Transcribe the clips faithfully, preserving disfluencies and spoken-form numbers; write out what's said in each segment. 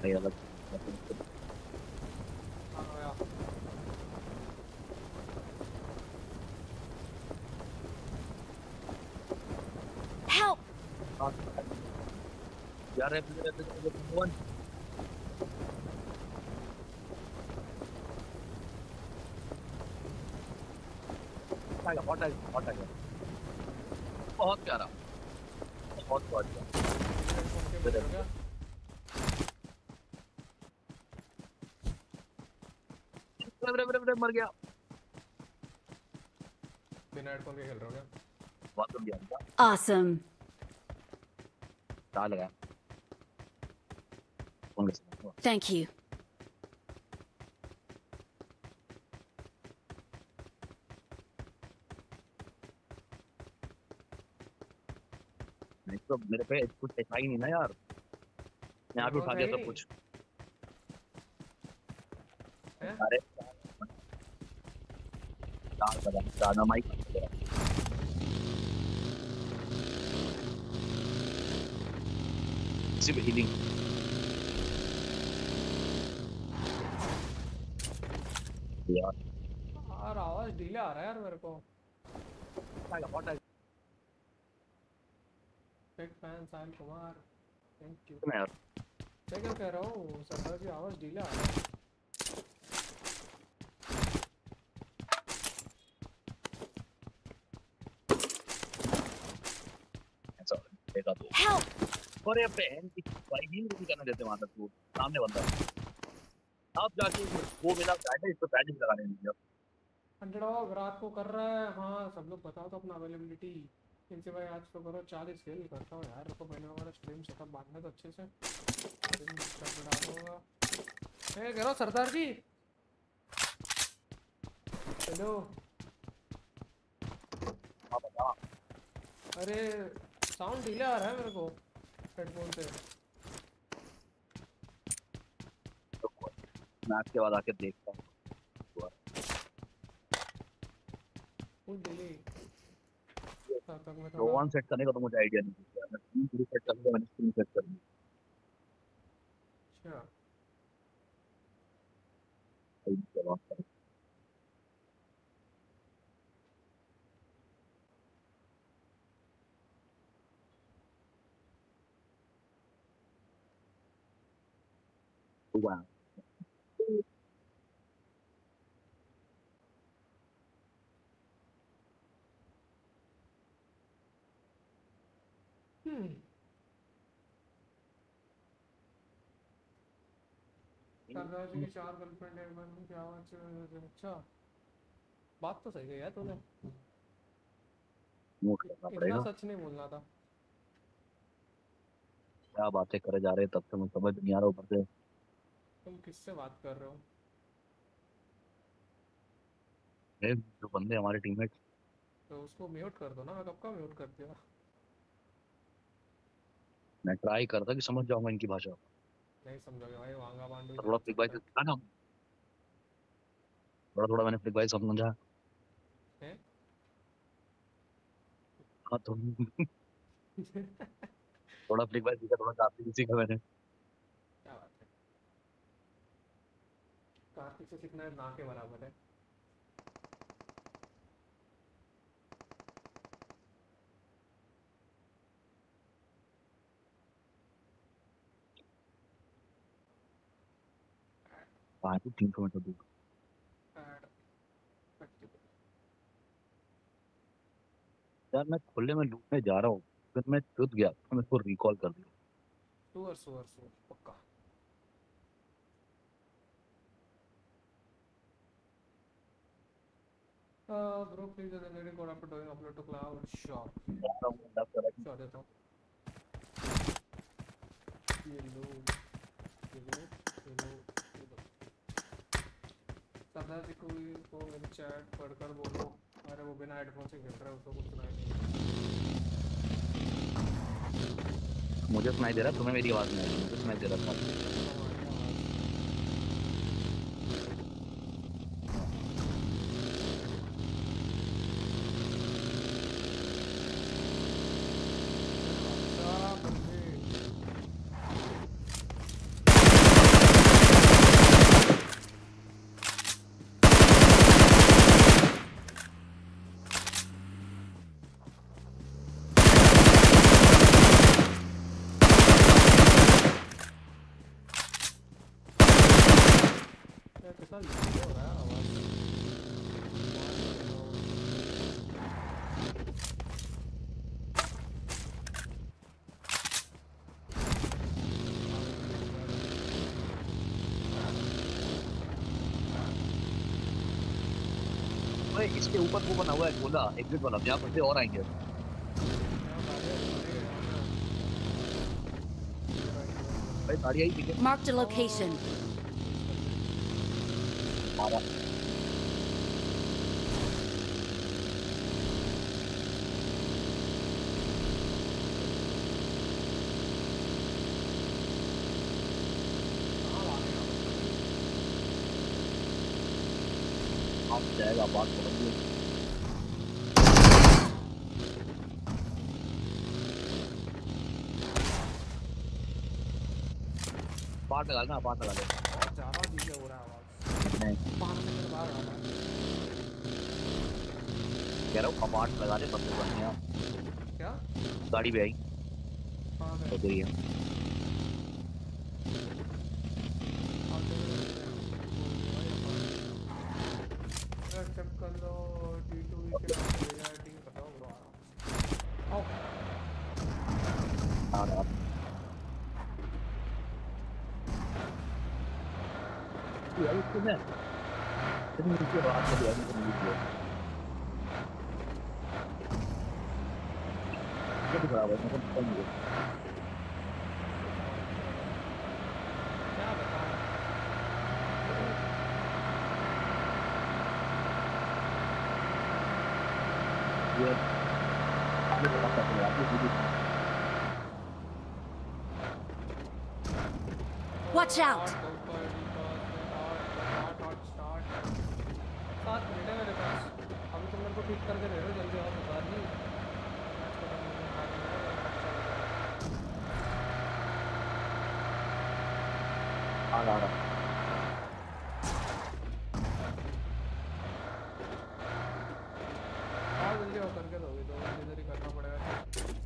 भाई अलग Help! यार रे रे रे वन आएगा बहुत आएगा बहुत आएगा बहुत प्यारा बहुत बहुत प्यारा रे रे रे मर गया बिना हेडफोन के खेल रहा हूँ क्या? बहुत बढ़िया Awesome. डाल लगा Thank you. नहीं तो मेरे पे कुछ देखा ही नहीं ना यार मैं यहाँ पे उठा दिया सब कुछ अरे डाल लगा डाल माइक सिर्फ हीलिंग यार यार आवाज डीले आ रहा है यार मेरे को आएगा बहुत आएगा big fan Sahil Kumar thank you मैं यार मैं क्या कह रहा हूँ सरदार जी आवाज डीले आ रहा है ऐसा देखा तो Help! और ये बहन की भाई ही नहीं करने देते वहां तक वो सामने बंदा आप जाके वो मेरा बैट है इस पर बैट लगाने दीजिए अंडरडॉग रात को कर रहा है हाँ सब लोग बताओ तो अपना अवेलेबिलिटी इनसे भाई आज तो करो चालीस खेल करता हूँ यार तो पहले हमारा स्ट्रीम सेटअप बांधना तो अच्छे से डालूंगा मैं कह रहा हूँ सरदार जी हेलो अरे साउंड डीले आ रहा है मेरे को हेडफोन से मैच के बाद आके देखता हूँ फुल डिले तब तक मैं थोड़ा वन सेट करने का तो मुझे आइडिया नहीं है मैं तीन पूरी सेट करने का मैंने तीन सेट कर दी अच्छा wow हम्म सरदार जी की चार गर्लफ्रेंड है मन की आवाज से अच्छा बात तो सही है यार तूने इतना सच नहीं बोलना था क्या बातें करे जा रहे तब से मुझे समझ नहीं आ रहा ऊपर से तुम किससे बात कर रहे हो जो बंदे हमारे टीममेट तो उसको म्यूट कर दो ना मैं कब का म्यूट कर दिया मैं ट्राई करता कि समझ जाऊंगा इनकी भाषा नहीं समझोगे भाई वांगा बांडू थोड़ा फ्लिक भाई से था ना थोड़ा थोड़ा मैंने फ्लिक भाई समझा है हाँ तो थोड़ा फ्लिक भाई सीखा थोड़ा कार्तिक सीखा मैंने क्या बात है कार्तिक से सीखना ना के बराबर है हाँ तो तीन सौ मीटर दूर यार मैं खुले में लूटने जा रहा हूँ फिर मैं टूट गया तो मैं इसको रिकॉल कर दिया सुअर सुअर सुअर पक्का uh bro please the generating code after doing upload to cloud sure sure देता हूँ ये लो ये लो ये लो ये लो सरदार जी को को मेरी चैट पढ़कर बोलो अरे वो बिना हेडफोन से खेल रहा है उसको कुछ सुनाई नहीं मुझे सुनाई दे रहा है तुम्हें मेरी आवाज नहीं आ रही मुझे सुनाई दे रहा था अबे इसके ऊपर वो बना हुआ है गोला एग्जिट वाला, यहाँ पर से और आएंगे। भाई गाड़ी आई ठीक है। Marked a location. मारा आप जाएगा बात करेंगे। पार्ट लगा लेना, पार्ट लगा ले। ज्यादा डीले हो रहा है आवाज। नहीं पाँच मिनट बाद आ रहा है। कह रहा हूँ कपाट लगा ले, पत्थर बन गया। क्या? गाड़ी भी आई हाँ तो गई है। चेक कर लो टी टू वी के नाम से भेजा है, ठीक है बताओ ब्रो आ रहा हूँ। आओ हाँ यार यार इसको मैं इतनी नीचे बात कर दिया इतनी नीचे क्या दिख रहा है मतलब पता नहीं है। क्या बताऊँ? ये आगे बता सकते हैं आगे वीडियो Watch out! सात मिनट है मेरे पास, अभी तुम मेरे को ठीक करके दे रहे हो, जल्दी आओ बता दी। आ रहा है। हाँ जल्दी आओ करके दोगे तो इधर ही करना पड़ेगा।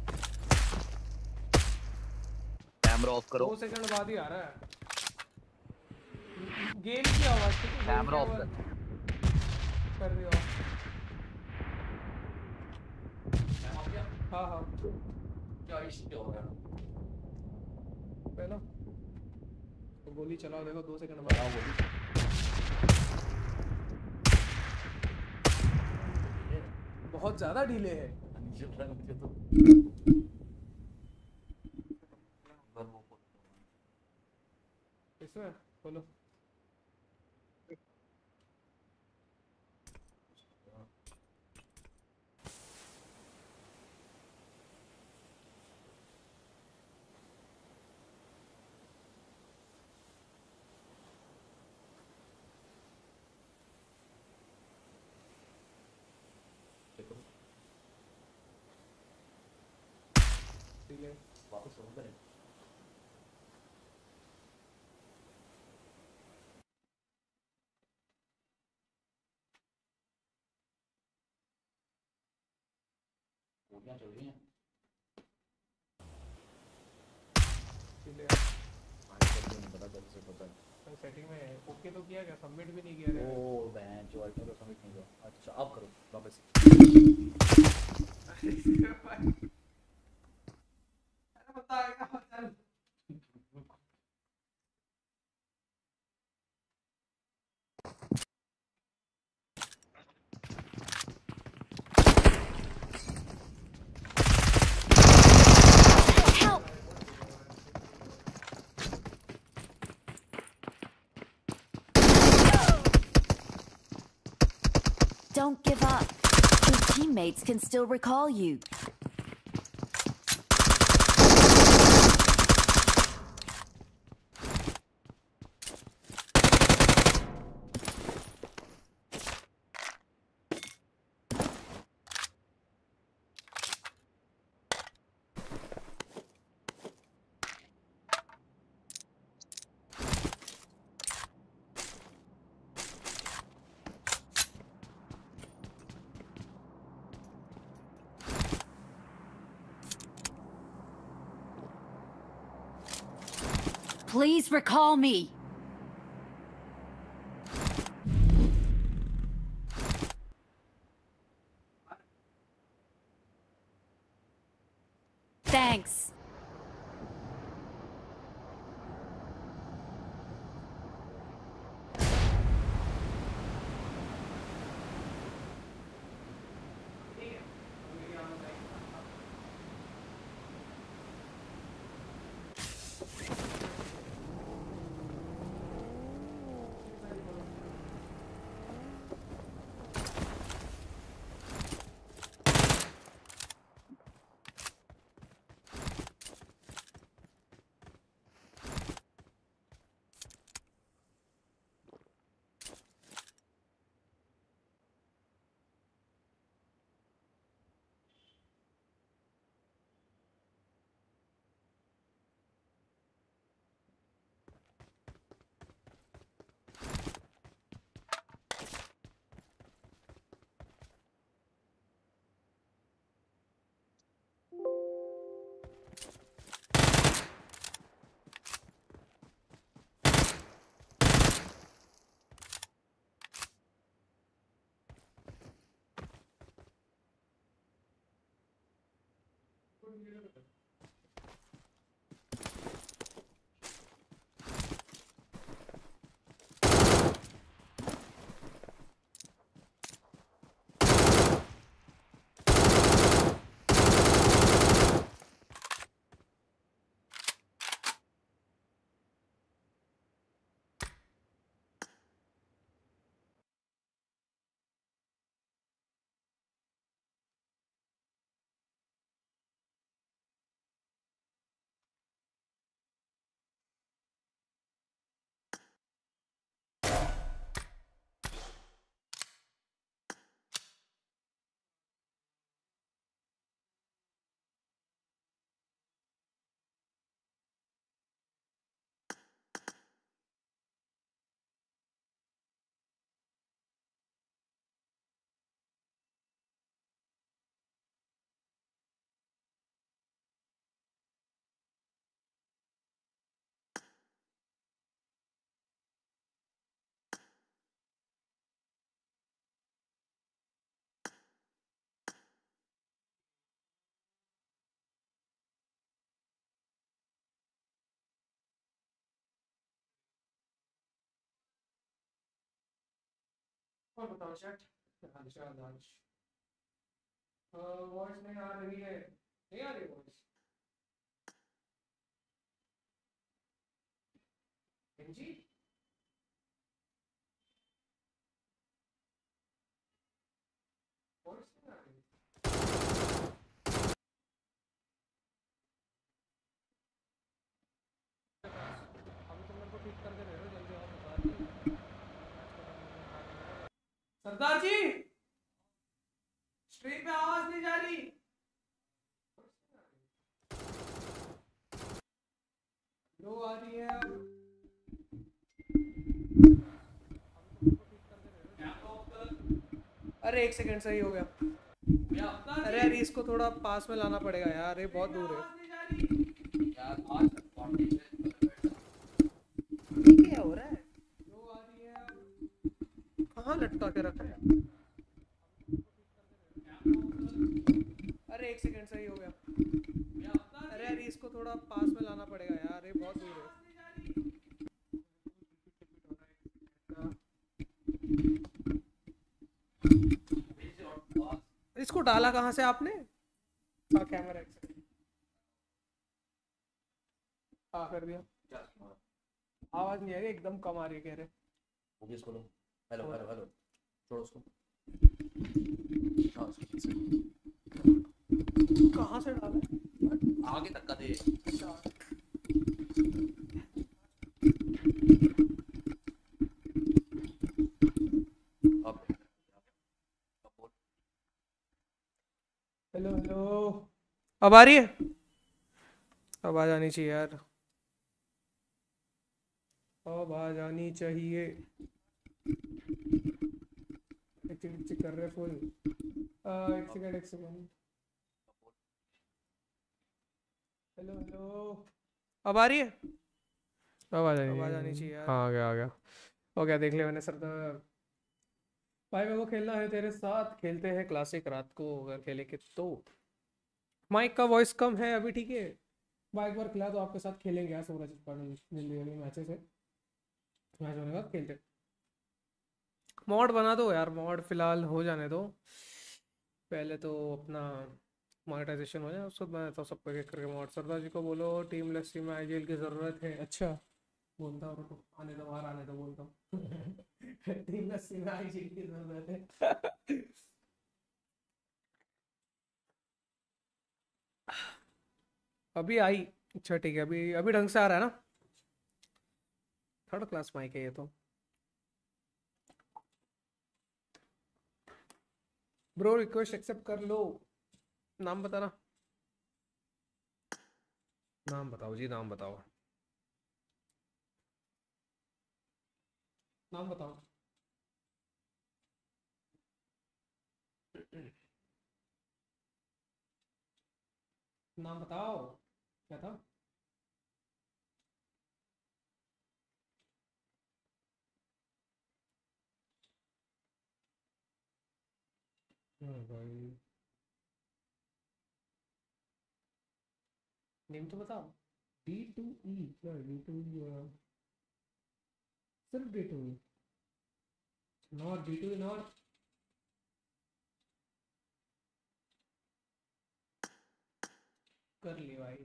कैमरा ऑफ करो। दो सेकंड बाद ही आ रहा है गेम की आवाज। ठीक है कैमरा ऑफ कर कर दिया। हाँ हाँ क्या इश्क हो गया पहला तो गोली चलाओ, देखो दो सेकंड बाद आओ गोली। बहुत ज्यादा डिले है। इसमें बोलो डिले वापस फोन करें। गोलियां चल रही हैं। डिले पता चल से पता है। सेटिंग में ओके तो किया, क्या सबमिट भी नहीं किया रे। ओ बहन जो अल्ट्रा का सबमिट नहीं हुआ। अच्छा अब करो वापस। अरे बताएगा चल। Help! Don't give up. Your teammates can still recall you. Please recall me. Thanks. और बताओ चैट हालचाल आज वॉइस नहीं आ रही है, नहीं आ रही वॉइस जी। वॉइस नहीं आ रही, अभी तुम मेरे को ठीक करके दे रहे हो, जल्दी आओ सरदार जी। सरदार जी स्ट्रीम पे आवाज नहीं जा रही। लो आ रही है अब। अरे एक सेकंड, सही हो गया। अरे यार इसको थोड़ा पास में लाना पड़ेगा यार, ये बहुत दूर है यार। आज क्या हो रहा है? लो आ रही है अब। कहाँ लटका के रखा है? अरे एक सेकंड, सही हो गया। अरे यार इसको थोड़ा पास में लाना पड़ेगा यार, ये बहुत दूर है। इसको डाला कहाँ से आपने? हाँ कैमरा, एक सेकंड। हाँ कर दिया। आवाज नहीं आ रही, एकदम कम आ रही है कह रहे। वो भी इसको लो। हेलो हेलो हेलो, छोड़ो उसको। हाँ कहाँ से डाला? आगे धक्का दे। अब हेलो हेलो, अब आ रही है? आवाज आनी चाहिए यार, आवाज आनी चाहिए। चेक चेक कर रहे फुल। एक सेकंड एक सेकंड। हेलो हेलो, अब आ रही है? आवाज आवाज आनी चाहिए यार। हाँ आ गया आ गया। हो गया, देख लिया मैंने सरदार भाई। मेरे को खेलना है तेरे साथ, खेलते हैं क्लासिक रात को अगर खेले के तो। माइक का वॉइस कम है अभी, ठीक है। बाइक बार खिला तो आपके साथ खेलेंगे यार सूरज, जल्दी जल्दी मैचेस है, मैच होने के बाद खेलते। मॉड बना दो यार, मॉड फिलहाल हो जाने दो, पहले तो अपना मोनेटाइजेशन हो जाए उसके बाद मैं तो सबको एक करके मॉड। सरदार जी को बोलो टीम लेस्सी में आईजीएल की ज़रूरत है। अच्छा बोलता हूँ, रुको आने दो बाहर आने दो, बोलता हूँ टीम लेस्सी में आईजीएल की ज़रूरत है अभी आई। अच्छा ठीक है, अभी अभी ढंग से आ रहा है ना? थर्ड क्लास माइक है ये तो। ब्रो रिक्वेस्ट एक्सेप्ट कर लो। नाम बताना, नाम बताओ जी, नाम बताओ, नाम बताओ नाम बताओ, क्या था? हाँ भाई नेम तो बताओ। डी टू ई क्या डी टू ई सिर्फ D to E not D to E not कर लिया भाई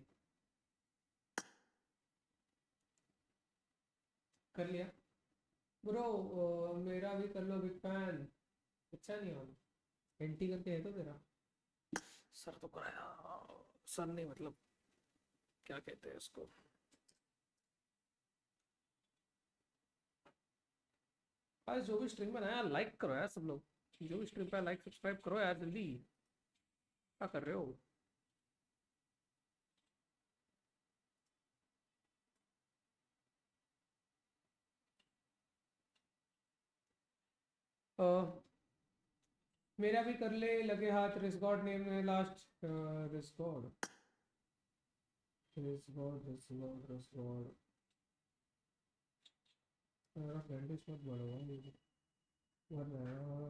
कर लिया ब्रो। मेरा भी कर लो बिग फैन। अच्छा नहीं हो एंटी करके है तो तेरा सर तो कराया सर नहीं मतलब क्या कहते हैं उसको। आज जो भी स्ट्रीम बनाया लाइक करो यार सब लोग। जो भी स्ट्रीम पे लाइक सब्सक्राइब करो यार जल्दी। क्या कर रहे हो? uh, मेरा भी कर ले लगे हाथ। रिस्गॉड नेम है लास्ट। रिस्गॉड रिस्गॉड रिस्गॉड रिस्गॉड मेरा फ्रेंड इस मत बोलो वरना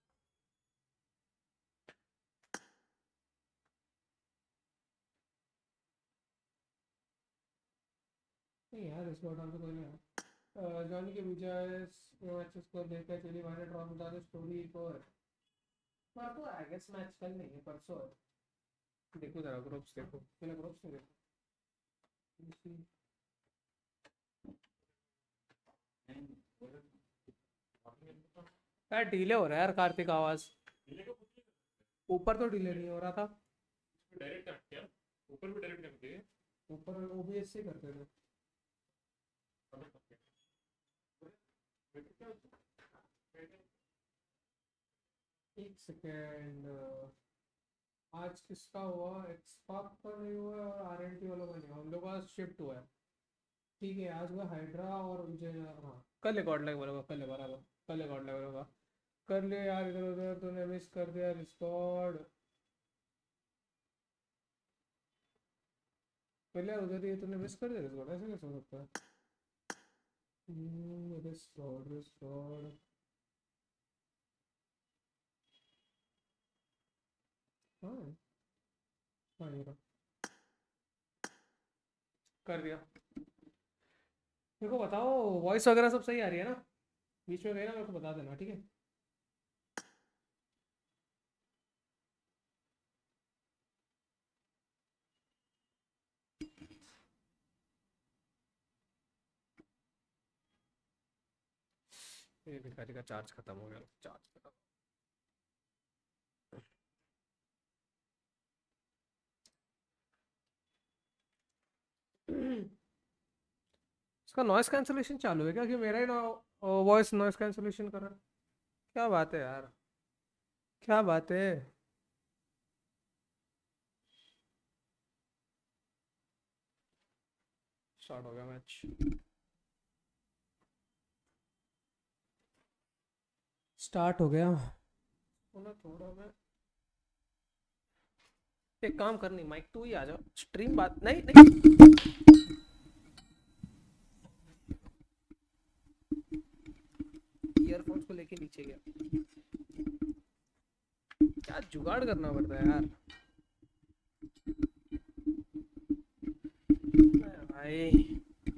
नहीं यार रिस्गॉड नाम तो कोई नहीं। जॉनी के विजय मैचेस को देखकर चली मैंने ड्रॉ बता दे स्टोरी एक और परसों आई गेस मैच कल नहीं है परसों। देखो जरा ग्रुप्स देखो मैंने ग्रुप्स में देखो यार डिले हो रहा है यार कार्तिक आवाज ऊपर तो डिले नहीं हो रहा था। डायरेक्ट क्या ऊपर भी डायरेक्ट करते हैं ऊपर ओबीएस से करते थे। एक सेकेंड आज किसका हुआ एक्सपार्क का नहीं हुआ और आरएनटी वालों का नहीं हुआ। हम लोग का शिफ्ट हुआ है ठीक है। आज हुआ हाइड्रा और विजय। हाँ कल एक और लाइक बोलेगा कल बराबर कल एक और लाइक बोलेगा कर ले यार। इधर उधर तूने मिस कर दिया रिस्कॉर्ड पहले उधर ही तूने मिस कर दिया रिस्कॉर्ड। ऐसे कैसे हो सकता है? रिस्कॉर्ड रिस्कॉर्ड हाँ हाँ ये कर दिया। मेरे को बताओ वॉइस वगैरह सब सही आ रही है ना? बीच में गए ना मेरे को बता देना ठीक है। ये भिखारी का चार्ज खत्म हो गया। चार्ज खत्म इसका नॉइस कैंसलेशन चालू है क्या कि मेरा ही वॉइस नॉइस कैंसलेशन कर रहा है? क्या बात है यार क्या बात है? स्टार्ट हो गया मैच। स्टार्ट हो गया थोड़ा मैं एक काम करनी माइक तू ही आ जाओ स्ट्रीम बात नहीं नहीं ईयरफोन्स को लेके नीचे गया। क्या जुगाड़ करना पड़ता है यार भाई।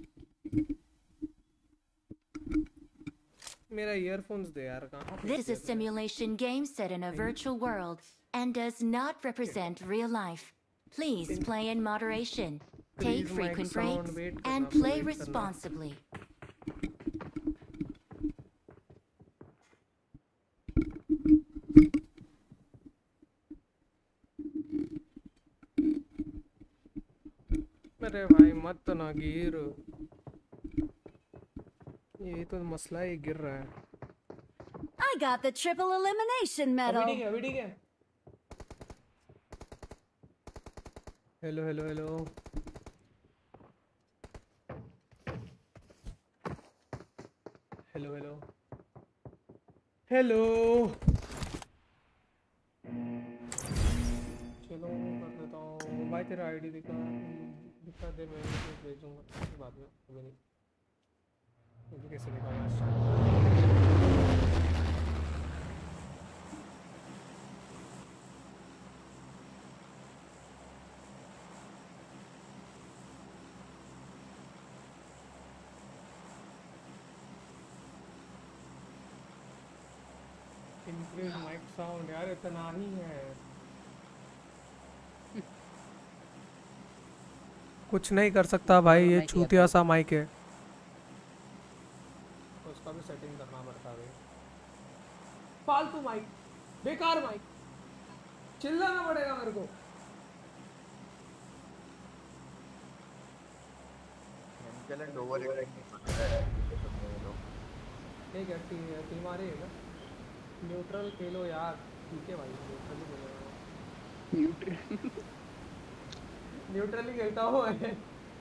मेरा ईयरफोन्स दे यार कहाँ? This is a simulation game set in a virtual world and does not represent real life. Please play in moderation, take frequent breaks, and play responsibly. अरे भाई मत ना गिर। ये तो मसला ही गिर रहा है। I got the triple elimination medal. अभी ठीक है अभी ठीक है। Hello hello hello hello hello hello चलो कर देता हूँ भाई। तेरा आईडी दिखा दिखा दे मैं भेजूंगा बाद में। अभी नहीं मुझे कैसे दिखाऊंगा? इंक्रीज माइक साउंड यार इतना ही है। कुछ नहीं कर सकता भाई, ये चूतिया सा माइक है। उसका भी सेटिंग करना पड़ता है। फालतू माइक, बेकार माइक, चिल्लाना पड़ेगा मेरे को। चैलेंज ओवर एक टीम टीम आ रही है क्या? न्यूट्रल खेलो यार। ठीक है भाई, न्यूट्रल ही खेलो। न्यूट्रल न्यूट्रल ही खेलता हूँ मैं।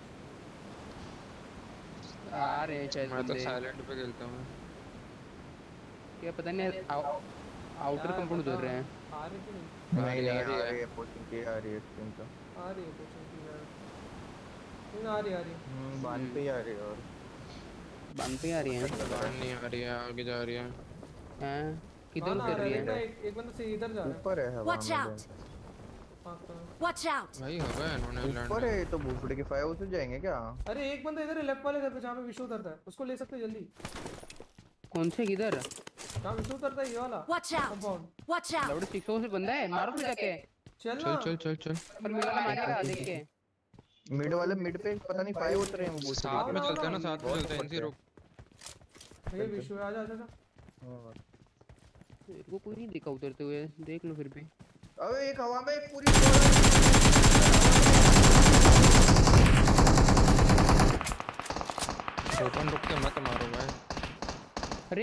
आ रहे शायद मैं तो साइलेंट पे खेलता हूँ। क्या पता नहीं, आउटर कंपाउंड उतर रहे हैं। आ रहे कि नहीं? नहीं नहीं आ रही है, पोचिंग की आ रही है टीम तो। आ रही है पोचिंग की यार। नहीं आ रही आ रही। हम्म बांध पे ही आ रही है। और बांध पे आ रही है? बांध नहीं आ रही है, आगे जा रही है। हैं किधर उतर रही है? एक एक बंदा से इधर जा रहा है। ऊपर है हवा Watch में। out! Watch out! भाई हवा है, इन्होंने लैंड। ऊपर है तो भूसड़े के फायर से जाएंगे क्या? अरे एक बंदा इधर है लेफ्ट वाले घर पे जहाँ पे विशु उतरता है, उसको ले सकते हैं जल्दी। कौन से किधर? जहाँ विशु उतरता है ये वाला। Watch out! Watch out! लौड़े सिक्स से बंदा है, मारो फिर जाके। चल चल चल चल चल। पर मिड वाला मारेगा देख के। मिड वाले मिड पे पता नहीं फायर उतर रहे हैं वो भूसड़े। साथ में चलते हैं ना, साथ में चलते हैं। इनसे रुक। ये विशु आ जा आ जा। हां मेरे को कोई नहीं दिखा उतरते हुए, देख लो फिर भी। अबे एक हवा में एक पूरी ओपन रुक के मत मारो भाई। अरे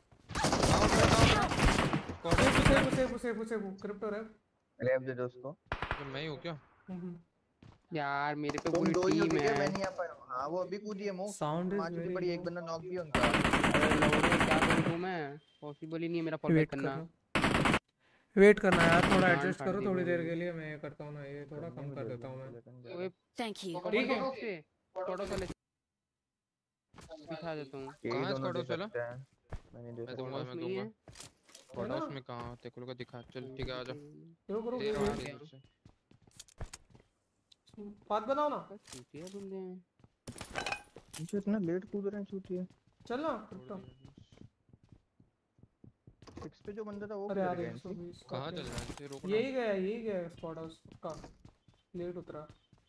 save save save save crypto रैप रैप दे दो उसको। मैं ही हूं क्या? यार मेरे पे तुम पूरी दो ही हो टीम ठीक है, है। मैं नहीं आ पाया। हां वो अभी कूदी है। मो साउंड इज मार चुकी वेरी पड़ी, एक बंदा नॉक भी है उनका। अरे लौड़े क्या करूं मैं? पॉसिबल ही नहीं है मेरा फॉल बैक करना। वेट करना यार, थोड़ा एडजस्ट करो थोड़ी देर के लिए। मैं ये करता हूं ना, ये थोड़ा कम कर देता हूं मैं। ओए Thank you. ठीक है फोटो वाले दिखा देता हूं। कहां स्क्वाड चला? मैं नहीं मैं देख दूंगा मैं दूंगा। स्क्वाड हाउस में कहां? तेरे को दिखा। चल ठीक है, आ जा। रुक रुक तेरा आ गया। बात बनाओ ना। चूतिया बंदे हैं। मुझे इतना लेट कूद रहे हैं चूतिया। चल ना क्रिप्टो। सिक्स पे जो बंदा था वो अरे यार गया। एक सौ बीस कहां चल रहा है? तेरे रोकना। यही गया यही गया स्क्वाड हाउस का। लेट उतरा।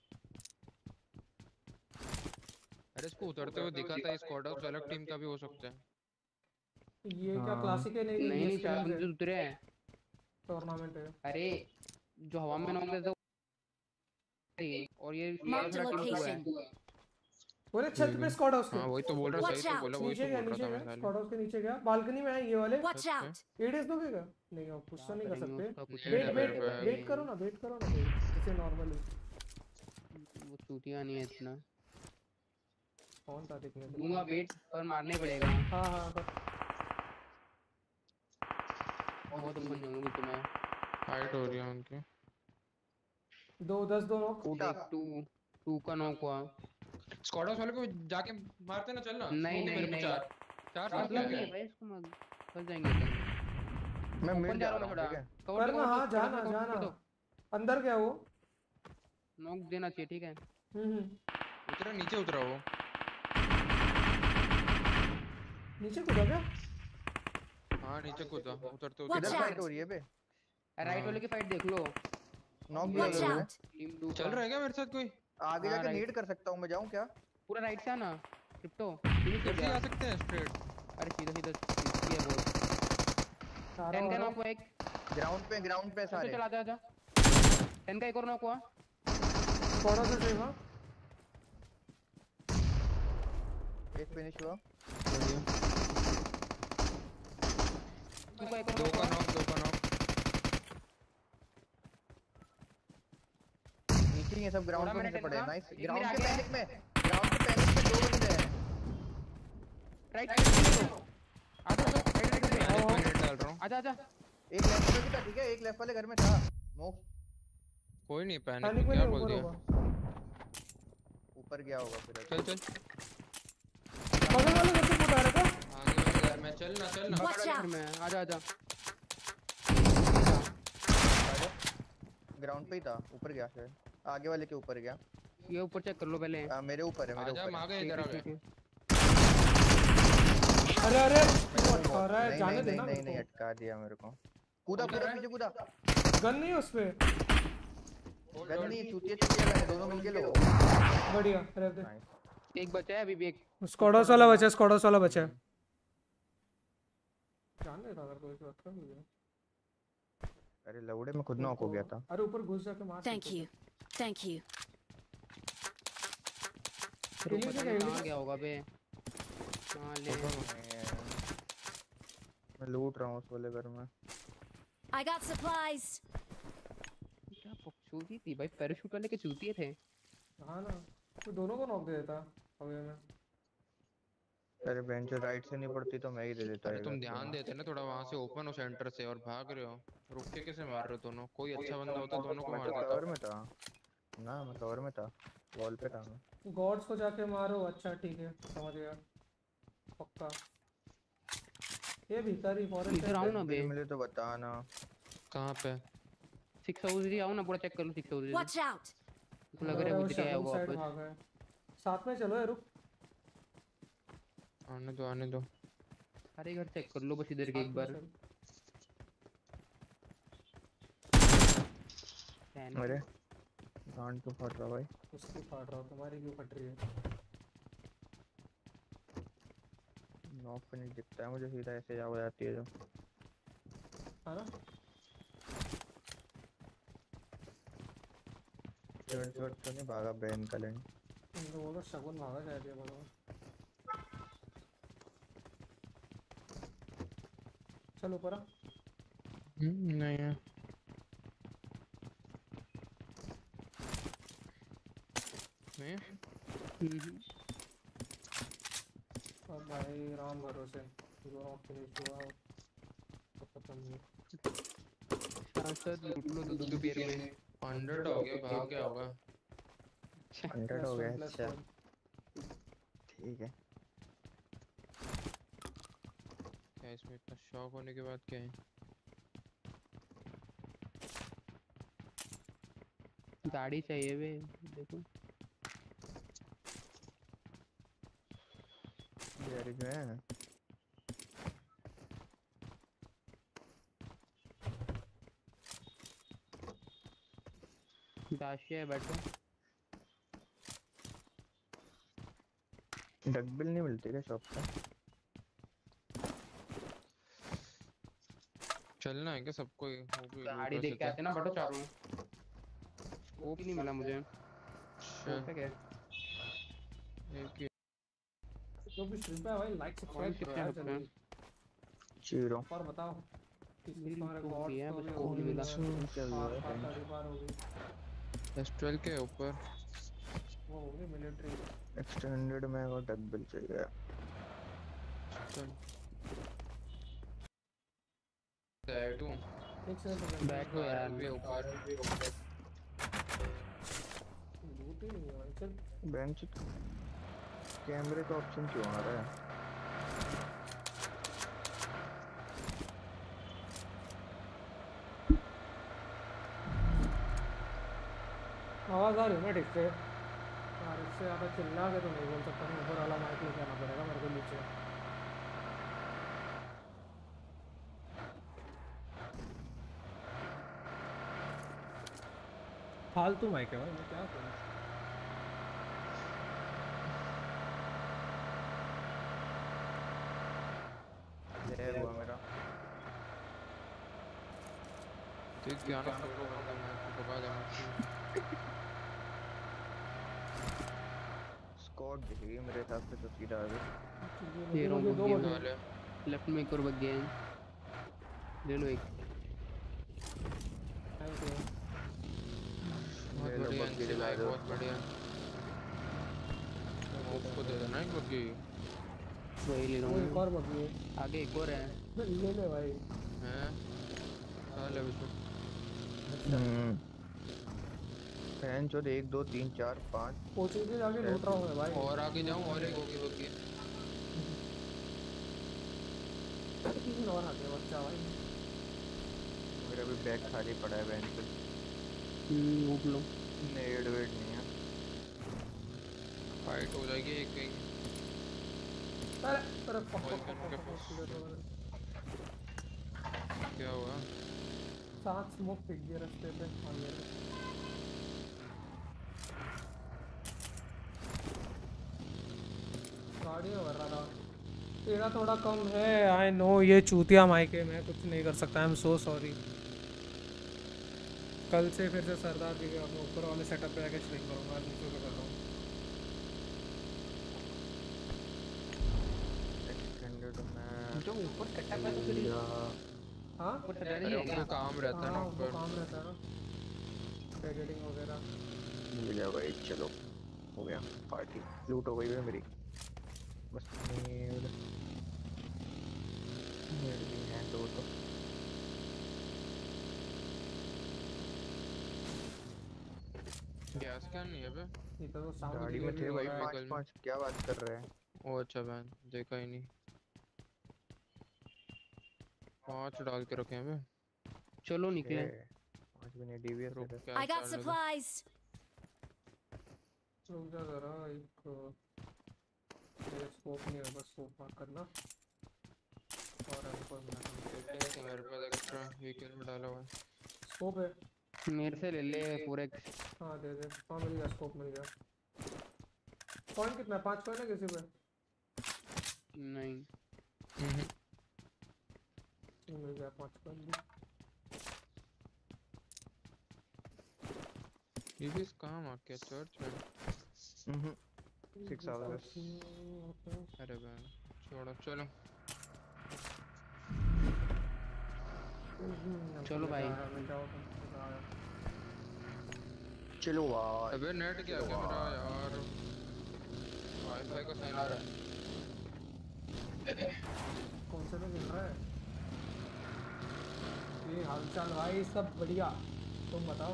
अरे इसको उतरते हुए दिखा था। स्क्वाड हाउस अलग टीम का भी हो सकता है। ये क्या क्लासिक है? नहीं नहीं नहीं चार बंदे उतरे हैं। टूर्नामेंट है। अरे जो हवा में नॉक था और ये Marked a location. बोले छत पे स्क्वाड हाउस के। हां वही तो बोल रहा, सही तो बोला, वही नीचे तो गया बोल नीचे रहा था गया मैं। स्क्वाड हाउस के नीचे गया। बालकनी में है ये वाले। Watch out! एडीएस दोगे क्या? नहीं आप कुछ तो नहीं कर सकते। Wait, wait wait wait, wait करो ना, वेट करो ना जैसे नॉर्मली। वो चूतिया नहीं है इतना। कौन था देखने को? दूंगा वेट पर मारने पड़ेगा। हां हां कर। बहुत बन जाऊंगी तुम्हें। फाइट हो रही है उनकी। दो दस दो नॉक। देख टू टू का नॉक हुआ। स्क्वाड हाउस वाले को जाके मारते ना, चलना। नहीं नहीं नहीं चार चार मतलब नहीं है भाई, इसको मत फंस जाएंगे अपन। मैं मिड ओपन जा जा रहा रहा हूं हूं ठीक थोड़ा। है। करना हां जाना जाना। अंदर गया वो। नॉक देना चाहिए ठीक है। हम्म हम्म उतरा, नीचे उतरा वो। नीचे कूदा क्या? हां नीचे कूदा। उतरते Watch किधर उतरते out! फाइट हो रही है बे? राइट वाले की फाइट देख लो। नॉक भी Watch है। out! टीम टू चल रहा है क्या मेरे साथ कोई? आगे हाँ, जाके right. नीड कर सकता हूं मैं, जाऊं क्या? पूरा राइट से आना क्रिप्टो। फिनिश हो जल्दी गया। आ सकते हैं स्ट्रेट। अरे सीधा सीधा सीधी है बहुत। टेन का नॉक हुआ एक। ग्राउंड पे ग्राउंड पे चल सारे। चल आजा आजा। टेन का एक और नॉक हुआ। स्क्वाड हाउस से सेव। एक फिनिश हुआ। टू का एक और दो नॉक का हुआ। नॉक, दो का नॉक। नीचे ही है सब, ग्राउंड थोड़ा पे मैंने नीचे पड़े हैं। Ten nice. का। ग्राउंड एक के मिनट पैनिक में ग्राउंड के पैनिक में दो बंदे हैं। राइट साइड पे आजा आजा राइट राइट पे। एक मिनट डाल रहा हूं। आजा आजा। एक लेफ्ट पे भी था ठीक है, एक लेफ्ट वाले घर में था। मो कोई नहीं, पैनिक पैनिक में क्या नहीं बोल ऊपर दिया। होगा। ऊपर गया होगा फिर। चल चल बगल वाले घर से कूदा रहा था। आगे वाले घर में। चल ना चल ना। Watch फिर out! मैं आजा आजा। ग्राउंड पे ही था, ऊपर गया शायद। आगे वाले के ऊपर गया। ये ऊपर चेक कर लो पहले। आ, मेरे ऊपर है, मेरे आजा ऊपर है। मांगे इधर आ गए। अरे अरे क्यों अटका रहा है? नहीं जाने नहीं देना नहीं मेरे नहीं को। अटका दिया मेरे को। कूदा कूदा पीछे कूदा। गन नहीं है उसपे। गन नहीं चूतिया चूतिया गन है, दोनों मिलके लो। बढ़िया रह दे। एक बचा है अभी भी, एक स्क्वाडोस वाला बचा है, स्क्वाडोस वाला बचा है। जाने दे अगर कोई बात कर मुझे। अरे लौड़े में खुद नॉक हो गया था। अरे ऊपर घुस जाके मार। Thank you. Thank you. रुक पता नहीं कहाँ गया होगा बे। हाँ ले मैं लूट रहा हूँ उस वाले घर में। I got supplies. क्या बकचोदी थी भाई, पैराशूट वाले के चूतिए थे। हाँ ना, तो दोनों को नॉक दे देता हवे में। अरे बेंच राइट से नहीं पड़ती तो मैं ही दे देता। अरे तुम ध्यान देते ना थोड़ा, वहां से ओपन हो सेंटर से और भाग रहे हो। रुक के कैसे मार रहे हो दोनों? कोई अच्छा बंदा होता दोनों को मार देता। कवर में था ना, मैं कवर में था, वॉल पे था मैं। गॉड्स को जाके मारो। अच्छा ठीक है, समझ गया पक्का। ये भिखारी फॉरेस्ट इधर आओ ना बे। मिले तो बताना कहाँ पे? सिक्स हाउस आओ ना, पूरा चेक कर लो सिक्स हाउस। Watch out. लग रहा है उधर आया होगा वापस। भागा है। साथ में चलो। रुक आने दो आने दो। सारे घर चेक कर लो बस इधर के एक बार। अरे गांड तो फट रहा भाई। उसकी फाट रहा, तुम्हारी क्यों फट रही है? नॉक पे नहीं दिखता है मुझे, सीधा ऐसे जा हो जाती है जो। हाँ ना चढ़ चढ़ तो नहीं भागा बैन का लेन। इन लोगों का शगुन भागा शायद ये बोलो। चलो ऊपर आ। हम्म नहीं है। नहीं अब भाई राम भरोसे दोनों फिनिश हुआ तो खत्म नहीं। सांसद लूट लो दो दो पेर में। हंड्रेड हो गया, भाग गया होगा। हंड्रेड हो गया। अच्छा ठीक है। क्या इसमें इतना शौक होने के बाद क्या है? गाड़ी चाहिए बे देखो। गैरेज में है। दाशिया बैठो। डकबिल नहीं मिलती क्या शॉप पे? चलना है क्या सबको? वो भी गाड़ी देख के आते ना बैठो चारों। वो भी नहीं मिला मुझे। अच्छा क्या एक ही जो भी स्ट्रीम पे है भाई लाइक सब्सक्राइब करो यार जल्दी। जीरो और बताओ किसी तुम्हारे तो गॉड भी है, को बस भी को भी मिला। चल रहा है आठ आठ बार हो गई। एस ट्वेल्व के ऊपर वो हो गई मिलिट्री। एक्सटेंडेड में वो डकबिल चाहिए। चल टू एक सेकंड बैठो यार। भी ऊपर लूट ही नहीं है भाई। चल बेंच कैमरे का ऑप्शन क्यों आ रहा है? आवाज आ रही है ना ठीक से? यार इससे ज़्यादा चिल्ला के तो नहीं बोल सकता मैं। ऊपर वाला माइक लेके आना पड़ेगा मेरे को नीचे। फालतू माइक है भाई, मैं क्या करूँ? लैग हुआ मेरा। ठीक है ना सबको बंदा मैं तो दबा देना। स्क्वाड दिख रही है मेरे हिसाब से तो सीधा आ गई। ये मुझे रोंग दो गेम बजे वाले लेफ्ट में एक और बग गया है। ले लो एक। Thank you. बहुत ले लो बढ़िया बग्गी इनसे दिला लाइक दो। बहुत बढ़िया। उसको दे देना एक बग्गी। वही ले रहा वो एक हूँ। और बगी है। आगे एक और है। ले ले भाई। हैं कहाँ ले उसको? हम्म फैन चोद एक दो तीन चार पाँच। कोचिंग से जाके लूट रहा हूँ मैं भाई। और आगे जाऊँ और एक होगी बग्गी। तीन और आ गया बच्चा भाई। मेरा भी बैग खाली पड़ा है बेंच पे। हम्म लूट लो। नेड वेड नहीं है। फाइट हो जाएगी एक कहीं। अरे अरे fuck Oil fuck can fuck के फक पास फक क्या हुआ? सात स्मोक फेंक दिया रास्ते पे आगे में। गाड़ी में भर रहा था। तेरा थोड़ा कम है, आई नो, ये चूतिया माइक है, मैं कुछ नहीं कर सकता, आई एम सो सॉरी। कल से फिर से सरदार जी के अपने ऊपर वाले सेटअप पे जाके स्ट्रीम करूँगा, आज नीचे पे कर रहा हूँ। एक्सटेंडेड मैप जो ऊपर सेटअप है तो फिर हाँ ऊपर सेटअप अरे नहीं है उनको क्या? काम रहता है ना हाँ उनको ऊपर। काम रहता है ना, एडिटिंग वगैरह। मिल गया भाई, चलो हो गया, पार्टी लूट हो गई है मेरी। बस मेड मेड भी है दो तो। गैस कैन नहीं है बे? ये तो साउंड गाड़ी में डिलीवरी थे हो भाई रहा है। पांच पांच, क्या बात कर रहे हैं? ओ अच्छा बहन, देखा ही नहीं। पांच डाल के रखे हैं बे। चलो निकले। पांच भी नहीं, डीवीएस रुक है। I गैस got डालने दो। supplies. रुक जा जरा, एक ये स्कोप नहीं है, बस स्कोप मार्क करना और हमको एक है मेरे पास एक्स्ट्रा व्हीकल में डाला हुआ है। स्कोप है। मेरे से ले ले पूरे। हाँ दे दे, हाँ मिल गया, स्कोप मिल गया। कॉइन कितना है? पाँच कॉइन है किसी पे? नहीं हम्म मिल गया पाँच कॉइन भी। ये भी कहाँ मार के चर्च में? Hmm six hours. अरे बहन छोड़ो, चलो चलो भाई। चलो भाई। अबे नेट क्या क्या मेरा यार, वाईफाई का साइन आ रहा है। कौन से में मिल रहा है? ये हालचाल भाई, सब बढ़िया, तुम बताओ।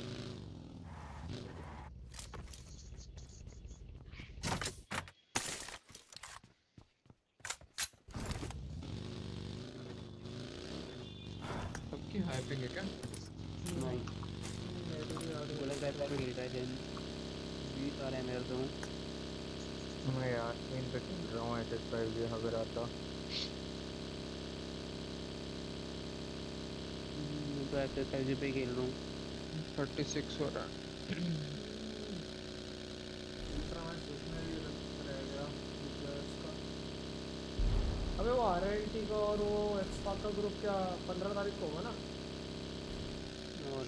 सबकी हाइपिंग है क्या? नहीं बोला गया था गिर रहा है जैन बीस आ रहा है मेरा तो। मैं यार स्क्रीन पे खेल रहा हूँ एच एस फाइव जी अगर आता। मैं तो ऐसे फाइव पे खेल रहा हूँ। थर्टी सिक्स हो रहा है। दूसरा मैच उसमें भी रह गया उसका। अबे वो आर एन टी का और वो एक्सपाक का ग्रुप क्या पंद्रह तारीख को होगा ना? और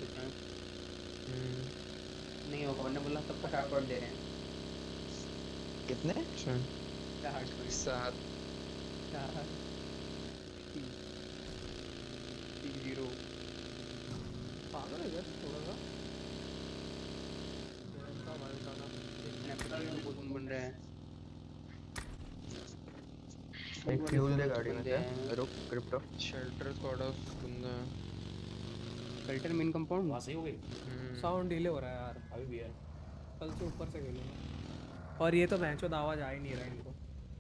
नहीं होगा, मैंने बोला सबको शार्ट आउट दे रहे हैं। कितने? अच्छा सात चार तीन जीरो। पागल है यार थोड़ा सा। का भाई साला स्नैपचैट में बहुत बन रहे हैं। एक फ्यूल दे गाड़ी में से। रुक क्रिप्टो। शेल्टर स्क्वाड हाउस बंदा है। शेल्टर मेन कंपाउंड वहाँ सही हो गई। साउंड डिले हो रहा है यार, अभी भी है। कल से ऊपर से खेलूंगा। और ये तो भैंचो आवाज आ ही नहीं रहा इनको।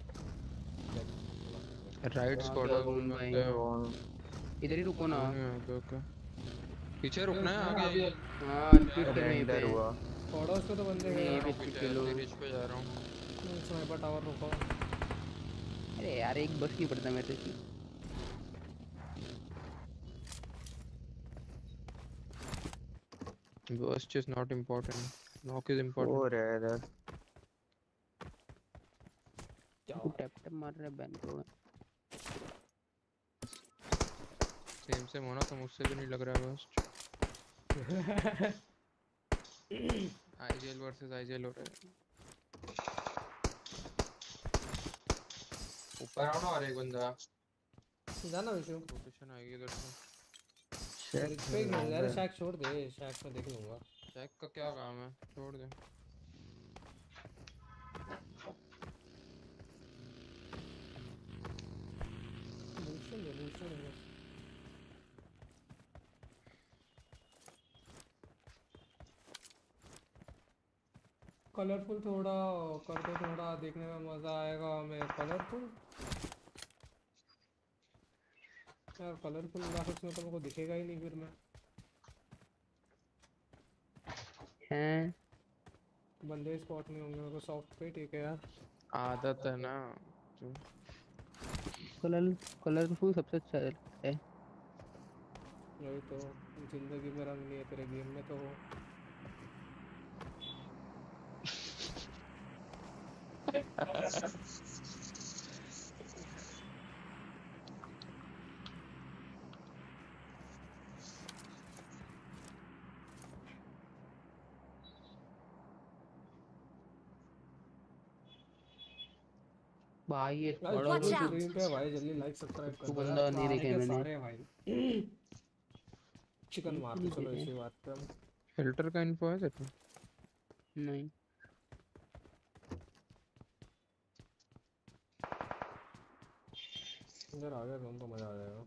राइट स्क्वाड हाउस बंदा है। इधर ही रुको ना। ओके ओके, पीछे रुकना है आगे। हाँ रिपीट कर नहीं पे हुआ। पड़ोस पे तो बंदे नहीं, हैं। ये भी पीछे चलो। रिच पे जा रहा हूँ। स्नाइपर टावर रुको। अरे यार एक बस नहीं पड़ता मेरे से। Burst is not important. Knock is important. और है इधर। टैप टैप मार रहा है बैन को। सेम सेम होना तो मुझसे भी नहीं लग रहा है burst. आईजीएल वर्सेस आईजीएल हो रहा है। ऊपर आओ ना, और एक बंदा जाना विशु। रोटेशन आएगी इधर से। पे मिल यार, शैक छोड़ दे, शैक में देख लूंगा। चेक का क्या काम है, छोड़ दे। बूस्टर ले, बूस्टर ले। कलरफुल थोड़ा कर दो, थोड़ा देखने में मजा आएगा हमें। कलरफुल यार, कलरफुल ग्राफिक्स में तो मेरे को दिखेगा ही नहीं फिर मैं। हैं बंदे स्पॉट नहीं होंगे मेरे को। सॉफ्ट पे ठीक है यार। आदत है ना, तू। कलर कलरफुल सबसे अच्छा है। वही तो, जिंदगी में रंग नहीं है तेरे गेम में तो। भाई ये भाई बड़ा Watch out! स्क्रीन पे भाई जल्दी लाइक सब्सक्राइब कर तो दो बंदा यार, नहीं सारे देखे के मैंने। सारे भाई चिकन मार दो। चलो इसी बात पे हम फिल्टर का इन्फो है तेरे को? नहीं इधर आ गए तो उनको मजा आ जाएगा।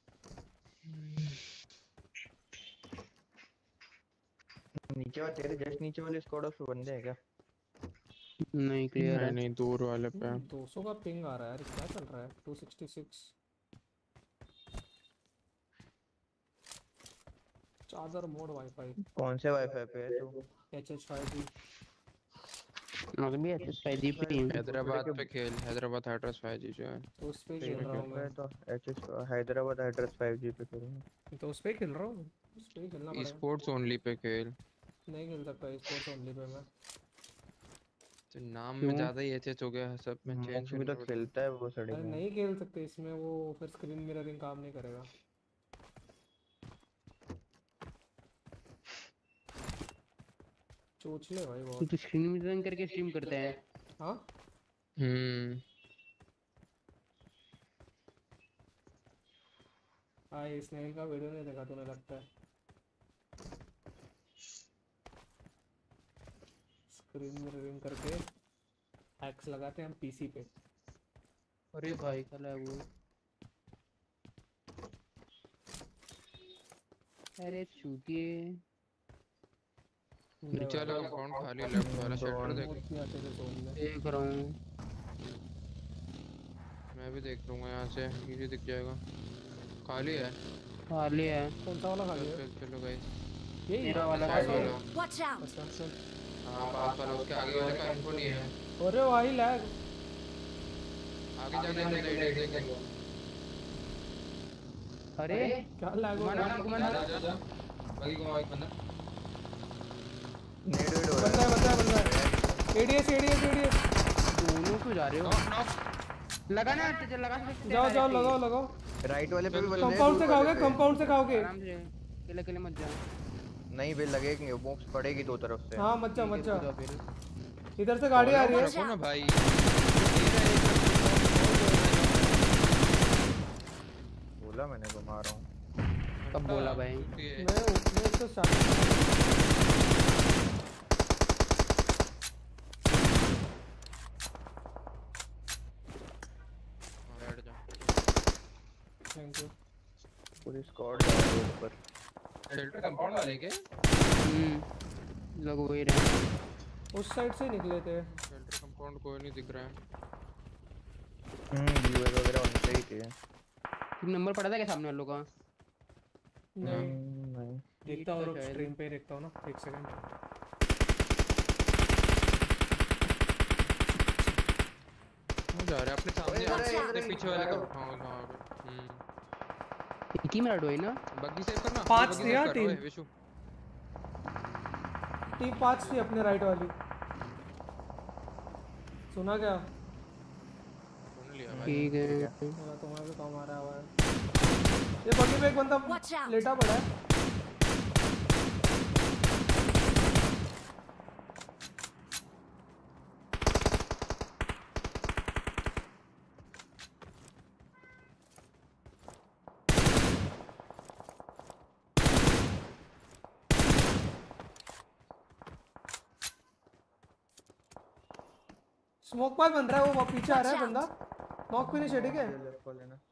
नीचे वाले तेरे जस्ट नीचे वाले स्क्वाड ऑफ बंदे हैं क्या? नहीं क्लियर नहीं है। नहीं दूर वाले पे। दो सौ का पिंग आ रहा है यार, क्या चल रहा है? टू सिक्सटी सिक्स चादर मोड वाईफाई। कौन से वाईफाई पे है तू? H H five G. और भी अच्छे फाइव जी पे ही हूँ। हैदराबाद पे खेल, हैदराबाद एड्रेस फाइव जी जो है। तो उस पे तेरे खेल रहा हूँ पे मैं। तो HS Hyderabad address five G पे करूंगा। तो उस पे खेल रहा हूँ, उस पे ही खेलना पड़ेगा। स्पोर्ट्स ओनली पे खेल। नहीं खेल सकता स्पोर्ट्स ओनली पे मैं। तो नाम में क्यों? ज्यादा ही एचएच हो गया है, सब में चेंज मोक्स भी तो खेलता है वो सड़ी अरे में। नहीं खेल सकते इसमें, वो फिर स्क्रीन मिररिंग काम नहीं करेगा। चोचले भाई तू बहुत। तो स्क्रीन मिररिंग करके स्ट्रीम करता है। हाँ हम्म भाई स्नेल का वीडियो नहीं देखा तूने लगता है? स्क्रीन मिररिंग करके हैक्स लगाते हैं हम पीसी पे। अरे भाई कल है वो। अरे चूतिए। नीचे वाला कंपाउंड खाली, लेफ्ट वाला शेल्टर देख। देख रहा हूँ। मैं भी देख लूंगा यहाँ से, इजी दिख जाएगा। खाली है। खाली है। कौन सा वाला खाली है? चल चलो गाइस। यही मेरा वाला साइड खाली है। वाला। Watch out! अच्छा चल। हाँ पास वाला, उसके आगे वाले का इन्फो नहीं है। अरे भाई लैग। आगे जाने के लिए देख देखेंगे। अरे क्या लैग हो मना रहा है? मना जा जा बाकी को एक बंदा। नेड वेड हो बंदा रहा है बंदा है बंदा है। ADS ADS ADS. दोनों क्यों जा रहे हो? Knock knock. लगा ना चल लगा सकते। जाओ जाओ लगाओ लगाओ। है। राइट वाले पे भी बंदे हैं, कंपाउंड से blue वाले खाओगे, पे। कंपाउंड से खाओगे। आराम से अकेले अकेले मत जा। नहीं बे लगेंगे, बॉक्स पड़ेगी दो तरफ से। हाँ मत जा मत जा। कूदा फिर। इधर से गाड़ी आ रही है। रखो ना भाई। बोला मैंने तो मार रहा हूँ। कब बोला भाई? मैं मैं इसको स्टार्ट। Thank you. पूरी स्क्वाड है रोड पर। शेल्टर कंपाउंड वाले के? हम्म लोग वही रहे। उस साइड से निकले थे। शेल्टर कंपाउंड कोई नहीं दिख रहा है। हम्म यूएस वगैरह उनसे ही थे। तुम नंबर पड़ा था क्या सामने वालों का? नहीं हम्म, नहीं देखता हूँ, शायद। स्क्रीन पे देखता हूँ ना, एक सेकंड। कहाँ जा रहे हैं? अपने सामने अरे, अरे, अपने अरे, पीछे वाले का अरे। उठाओ वहाँ पे। हम्म एक ही मिनट हुई ना। बग्गी सेव करना। पांच बग्गी थी सेव यार कर, टीम। ओए, विशु। टीम पांच थी अपने राइट वाली। सुना क्या? सुन लिया भाई। ठीक है। मेरा तुम्हारा भी काम आ रहा है आवाज। ये बग्गी में एक बंदा Watch out! लेटा पड़ा है। स्मोक पाल बन रहा है, वो पीछे आ रहा है बंदा। नॉक फिनिश है, ठीक है। लेफ्ट वाले ना।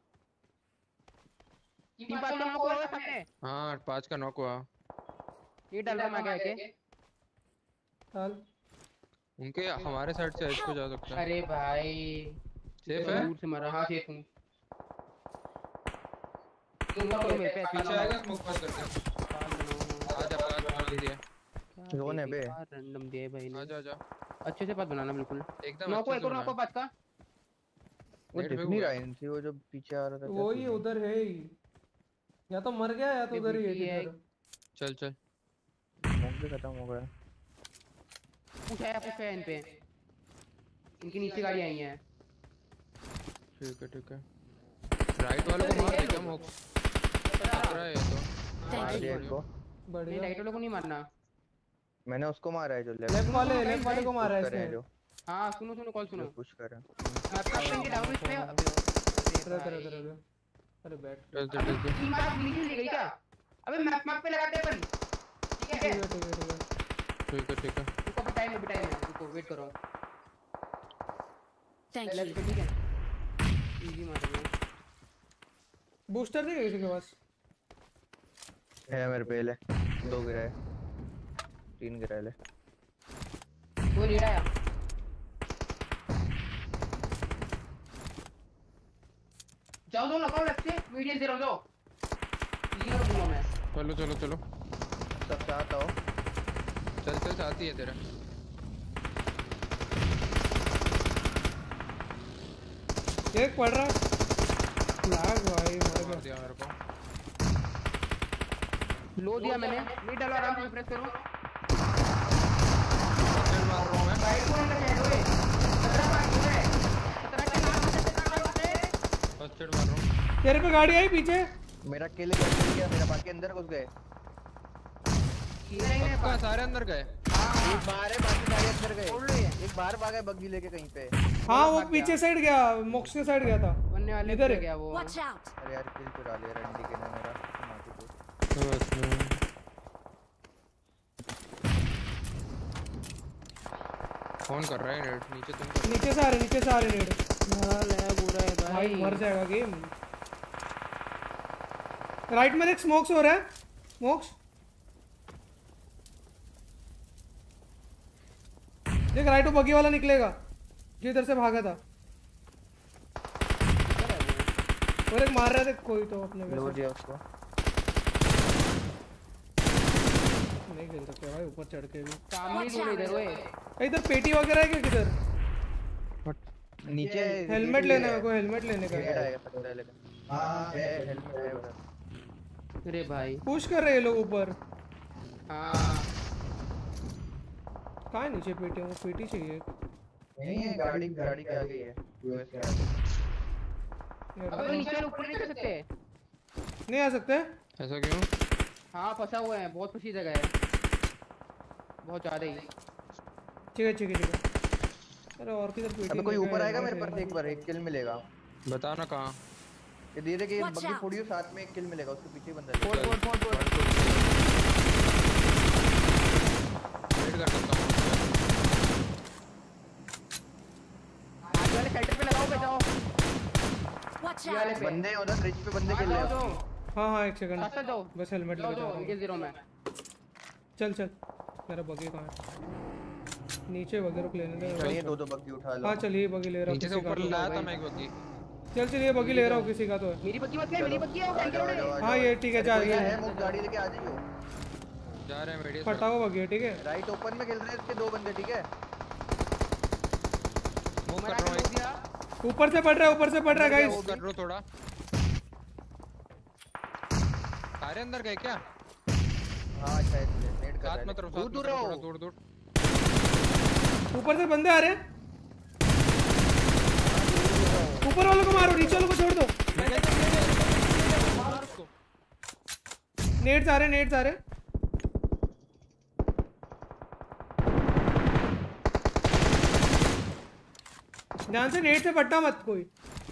टीम पास का नॉक हुआ है सामने। हाँ पाँच का नॉक हुआ। ये डाल रहा मैं क्या के। चल उनके हमारे साइड से एज को जा सकता है। अरे भाई सेफ है? दूर से मारा। हाँ सेफ हूँ। तुम तो मेरे पे पीछे आएगा स्मोक पास करके। आजा पास बना दिया। जोन है बे। रैंडम दिया है भाई ने। आजा आजा। अच्छे से पास बनाना बिल्कुल। एकदम नॉक अच्छे हुआ से एक और नॉक बना। हुआ पास का। वो नेट दिख पे नहीं हुआ रहा इनकी, वो जो पीछे आ रहा था क्या वो ही सीन है? उधर है ही, या तो मर गया या तो उधर ही है B T है। किधर। चल चल स्मोक भी खत्म हो गया। पुश है पुश है इन पे, इनके नीचे गाड़ी आई है। ठीक है ठीक है। राइट वाले को मार दे क्या मोक्स? खतरा है ये तो। Thank मार you. दिया इसको। नहीं बढ़िया। राइट वाले को नहीं मारना। मैंने उसको मारा है जो लेफ्ट लेफ्ट वाले लेफ्ट वाले को मारा है कर रहे हैं इसने। जो हाँ सुनो सुनो कॉल सुनो। जो पुश कर रहे हैं। मैं अपना इनके डाउन पे अबे इधर इधर इधर इधर। अरे बैठ। चल चल चल चल। टीम आज नीचे ले गई क्या? अबे मैप मैप पे लगाते हैं अपन। ठीक ठीक है है ठीक है ठीक है। ठीक है ठीक है। रुको अभी टाइम है, अभी टाइम है, रुको वेट करो। Thank left you. पे ठीक है, इजी मारेंगे। बूस्टर नहीं है किसी के पास? है मेरे पे ले। दो गिरा है, तीन गिरा है ले। कोई लीड आया। जाओ दो लगाओ लेफ्ट से, मीडियम से जाओ। इजी कर दूंगा मैं। चलो चलो चलो। सब साथ आओ। चल चल साथ ही है तेरा। एक पड़ रहा है। लैग भाई मर मार गया। दिया मेरे को। लो दिया मैंने, नीड डालो आराम से प्रेस करो। फर्स्ट मार रहा हूं मैं। राइट को अंदर है ओए। खतरा पास है, खतरा के नाम से खतरा पास है। फर्स्ट एड मार रहा हूं। तेरे पे गाड़ी आई पीछे। मेरा किल गया, किल गया मेरा, बाकी अंदर घुस गए। कीड़ा ही है पक्का पास। सारे अंदर गए। एक बाहर है, बाकी सारे अंदर छोड़ गए। लो ये। एक बाहर भागा है बग्गी लेके कहीं पे। हाँ वो भाग पीछे गया। साइड गया, मोक्ष के साइड गया था। बनने वाले इधर पे है। गया वो। Watch out. अरे यार किल चुरा लिया रंडी के ने मेरा। माती को। तो अच्छा। कौन कर रहा है नेट? नीचे तुम कर। नीचे से आ रहे नीचे से आ रहे नेड। हां लैग हो रहा है भाई। भाई मर जाएगा गेम। राइट में एक स्मोक्स हो रहा है। स्मोक्स देख, राइट वो बगी वाला निकलेगा जो इधर से भागा था। और एक मार रहा था कोई तो अपने में लो से। दिया उसको। नहीं खेल सकते भाई ऊपर चढ़ के भी। सामने ही दो इधर ओए। इधर पेटी वगैरह है क्या किधर? नीचे हेलमेट लेना है मेरे को, हेलमेट लेने का हेड है। आएगा पता है लेकिन। हां है हेलमेट है उधर। अरे भाई पुश कर रहे हैं लोग ऊपर। हां कहाँ है नीचे पेटी? वो पेटी चाहिए। नहीं है, गाड़ी गाड़ी के आगे ही है। यूएस के आगे। यार, अबे नीचे ऊपर नहीं कर सकते। नहीं आ सकते? ऐसा क्यों? हाँ फंसा हुआ है, बहुत फंसी जगह है, बहुत ज्यादा ही। ठीक है ठीक है ठीक है। अरे और किधर पेटी? अबे कोई नहीं है, ऊपर आएगा हेलमेट मेरे पर है। एक बार, एक किल मिलेगा। बता ना कहाँ। ये धीरे के Watch बग्गी out. फोड़ियो, साथ में एक किल मिलेगा, उसके पीछे बंदा फोड़ है। फोड़ फोड़ फोड़। वेट कर सकता हूँ। आगे वाले साइड पे लगाओ, बचाओ। Watch ये वाले out. पे। बंदे हैं उधर ब्रिज पे, बंदे हाँ, खेल रहे जाओ, हैं। जाओ। हाँ हाँ एक सेकंड रास्ता जाओ। बस हेलमेट जाओ लेके जाओ, जा इनके जीरो में। चल चल। मेरा बगी कहाँ है? नीचे बगी रुक लेने दे। चलिए दो दो बग्गी उठा लो। हाँ चलिए बगी ले रहा हूँ नीचे से किसी का ऊपर तो। लाया था मैं एक बग्गी। चल चलिए बगी ले रहा हूँ किसी का तो। मेरी बग्गी मत ले, मेरी बग्गी है वो आ टैंकर जाओ, आ उड़े। जाओ, आ हाँ जाओ। ये ठीक है जा कोई ये है मुझ गाड़ी लेके आ जाइयो। जा रहे हैं मेडियस। फटा हुआ बगी है ठीक है। राइट ओपन में खेल रहे हैं इसके दो बंदे, ठीक है। मूव कर मैंने रहा हूँ आगे एक। दिया। ऊपर से पड़ रहा है ऊपर से पड़ रहा है गाइस। मूव कर रहा हूँ थोड़ा। सारे अंदर गए क्या? हाँ शायद नेट कर रहा साथ है। मत रहो, दूर साथ दूर मत रहो, रहो। थोड़ा दूर दूर। ऊपर से बंदे आ रहे हैं। ऊपर वालों को मारो, नीचे वालों को छोड़ दो। नेट्स आ रहे नेट्स आ रहे। ध्यान से नेट से पट्टा मत कोई।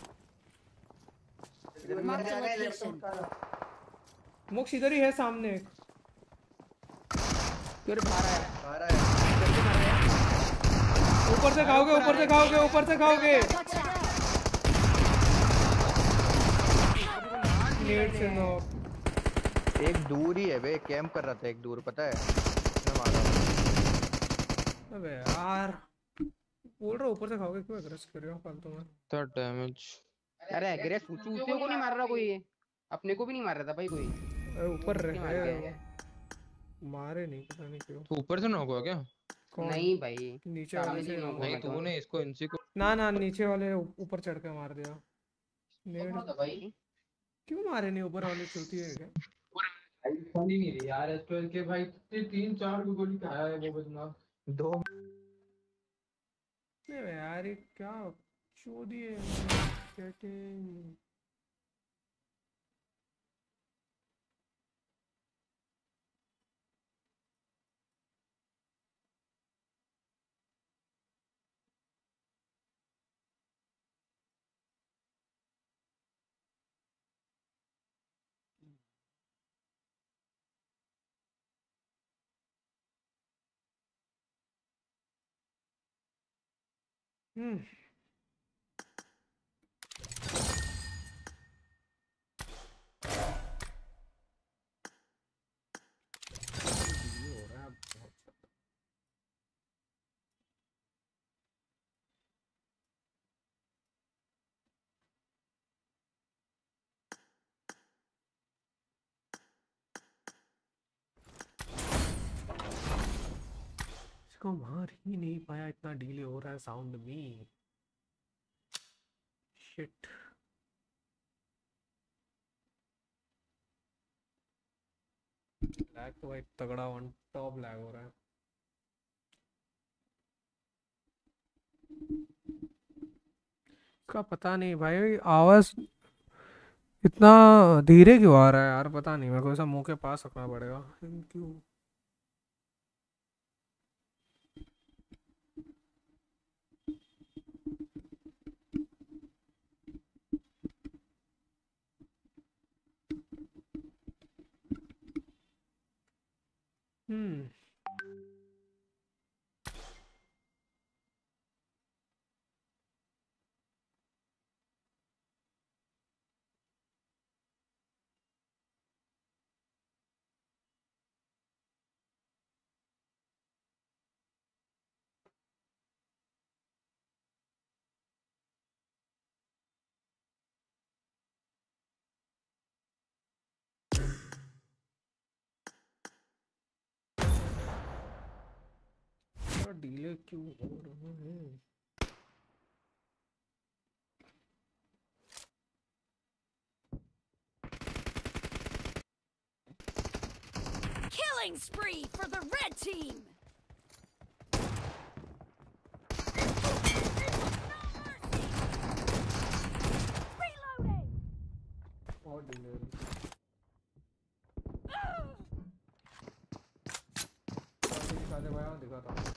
इधर Mark मेरे the आगे location. लेफ्ट मोक्ष इधर ही है सामने एक। फिर बाहर आया। आ रहा है। जल्दी मार रहे हैं। ऊपर से खाओगे ऊपर से खाओगे ऊपर से खाओगे। Watch out. नेट से नो। एक दूर ही है बे, कैंप कर रहा था एक दूर, पता है। मैं मारा। अबे यार बोल रहा ऊपर से खाओगे, क्यों एग्रेस कर रहे हो फालतू में? तो डैमेज। अरे अग्रेस चूतियों को नहीं मार रहा कोई, अपने को भी नहीं मार रहा था भाई कोई। अरे ऊपर नहीं मार रहे गया। मारे नहीं, पता नहीं क्यों। तो ऊपर से नॉक हुआ क्या? कौन? नहीं भाई नीचे वाले सामने से से नॉक नहीं हुआ था। तूने इसको इनसी को ना ना नीचे वाले ऊ- ऊपर चढ़ के मार दिया। नेड भाई क्यों मारे नहीं? ऊपर वाले चूती है क्या? फनी नहीं रही यार एस ट्वेल्व के भाई कितने तीन चार को गोली खाया है वो बंदा। दो नहीं बे यार ये क्या चोदी है सेटिंग। हम्म ये हो रहा है बहुत ज्यादा। इसको मार ही नहीं पाया, इतना डिले हो रहा है साउंड में। शिट। लैग तो भाई तगड़ा वन टॉप लैग हो रहा है। का पता नहीं भाई आवाज इतना धीरे क्यों आ रहा है यार, पता नहीं। मेरे को ऐसा मुंह के पास रखना पड़ेगा क्यों। हम्म डिले क्यों हो रहा है? Killing spree for the red team. Reloading. और डिले दिखाते भाई हाँ दिखाता हूँ।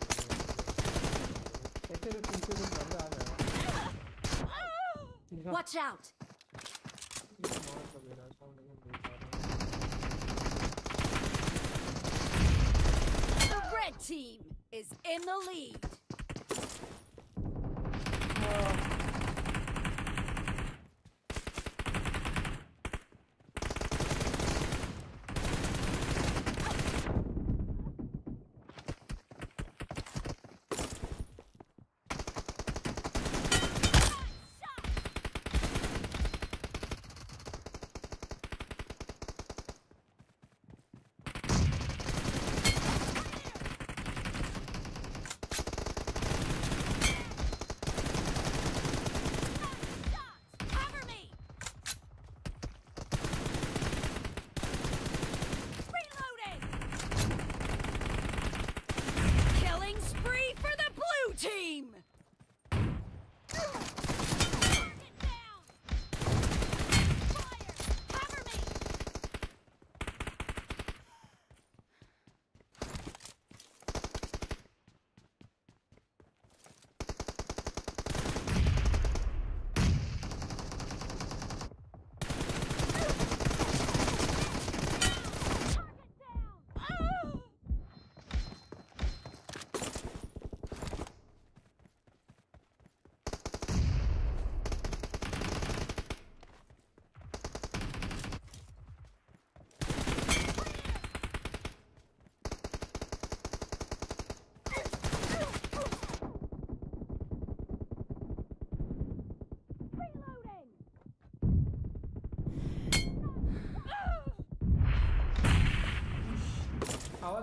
ऐसे तो पीछे कुछ बंदा आ जाएगा। Watch out. मार कर दे रहा है, साउंड में देख पा रहा हूँ। The red team is in the lead.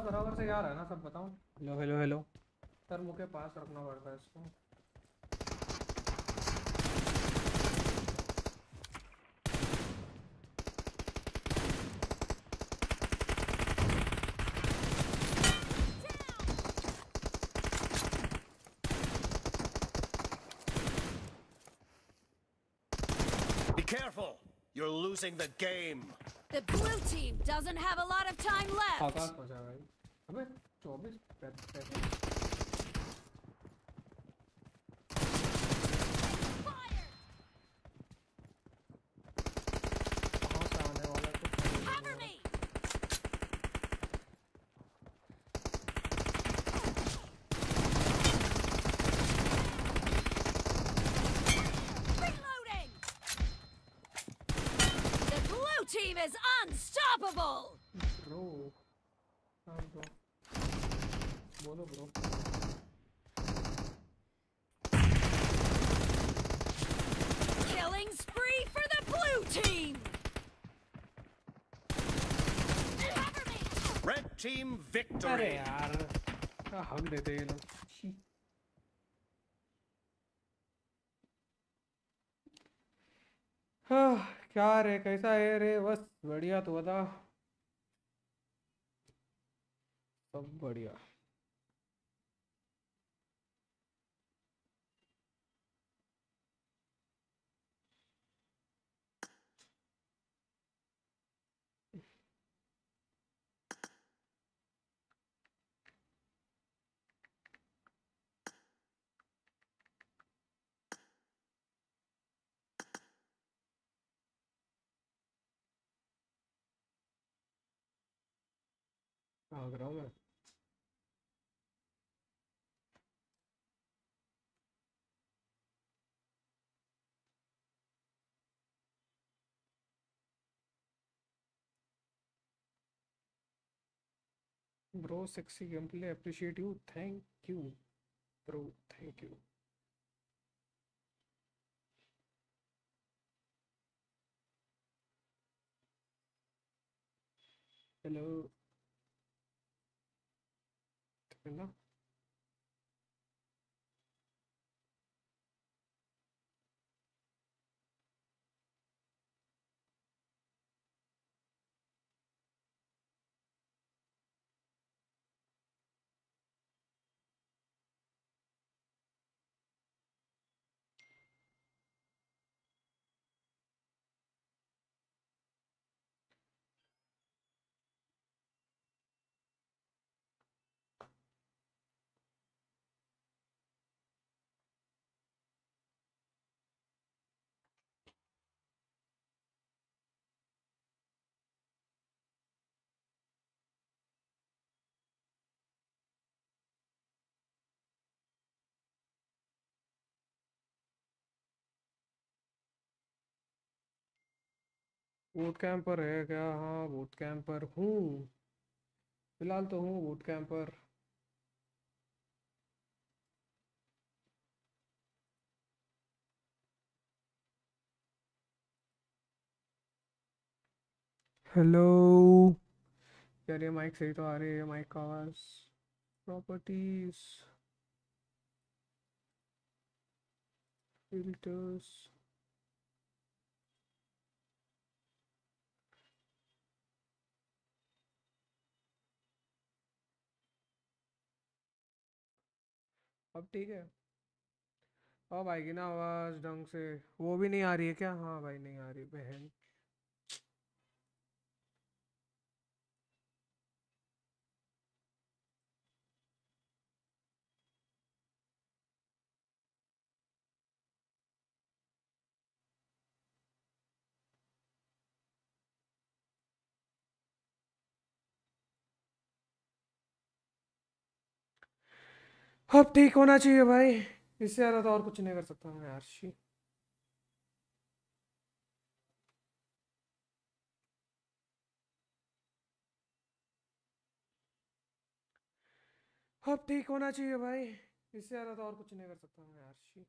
बराबर से यार है ना सब बताओ। हेलो हेलो हेलो सर मुंह के पास रखना पड़ता है इसको। Be careful! You're losing the game. The blue team doesn't have a lot of time Akash left. बचा भाई। अबे चौबीस पैंतीस। कहाँ से आने वाला है कुछ समझ नहीं आ Cover रहा। me! Reloading! The blue team is unstoppable! Bro हाँ ब्रो बोलो bro. Killing spree for the blue team! Cover me! Red team अरे victory! यार क्या हक देते हैं ये लोग। छी। हाँ क्या रे कैसा है रे बस बढ़िया तो बता। सब बढ़िया। भाग रहा हूँ मैं। Bro sexy game play appreciate you thank you bro thank you. Hello ना बूट कैंप पर है क्या? हाँ बूट कैंप पर हूँ फिलहाल तो हूँ बूट कैंप पर। हेलो यार ये माइक सही तो आ रही है माइक का आवाज। प्रॉपर्टीज फिल्टर्स अब ठीक है। अब आएगी ना आवाज ढंग से। वो भी नहीं आ रही है क्या? हाँ भाई नहीं आ रही बहन। अब ठीक होना चाहिए भाई। इससे ज़्यादा तो और कुछ नहीं कर सकता मैं यार शी। अब ठीक होना चाहिए भाई। इससे ज़्यादा तो और कुछ नहीं कर सकता मैं यार शी।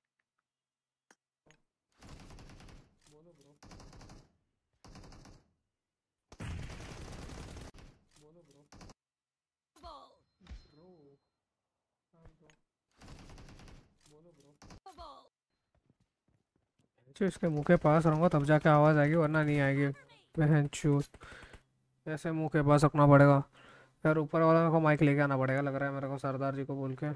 बोलो ब्रो। जो इसके मुंह के पास रहूँगा तब जाके आवाज़ आएगी, वरना नहीं आएगी। बहन चूत, ऐसे मुंह के पास रखना पड़ेगा यार। ऊपर वाला को माइक लेके आना पड़ेगा लग रहा है मेरे को, सरदार जी को बोल के।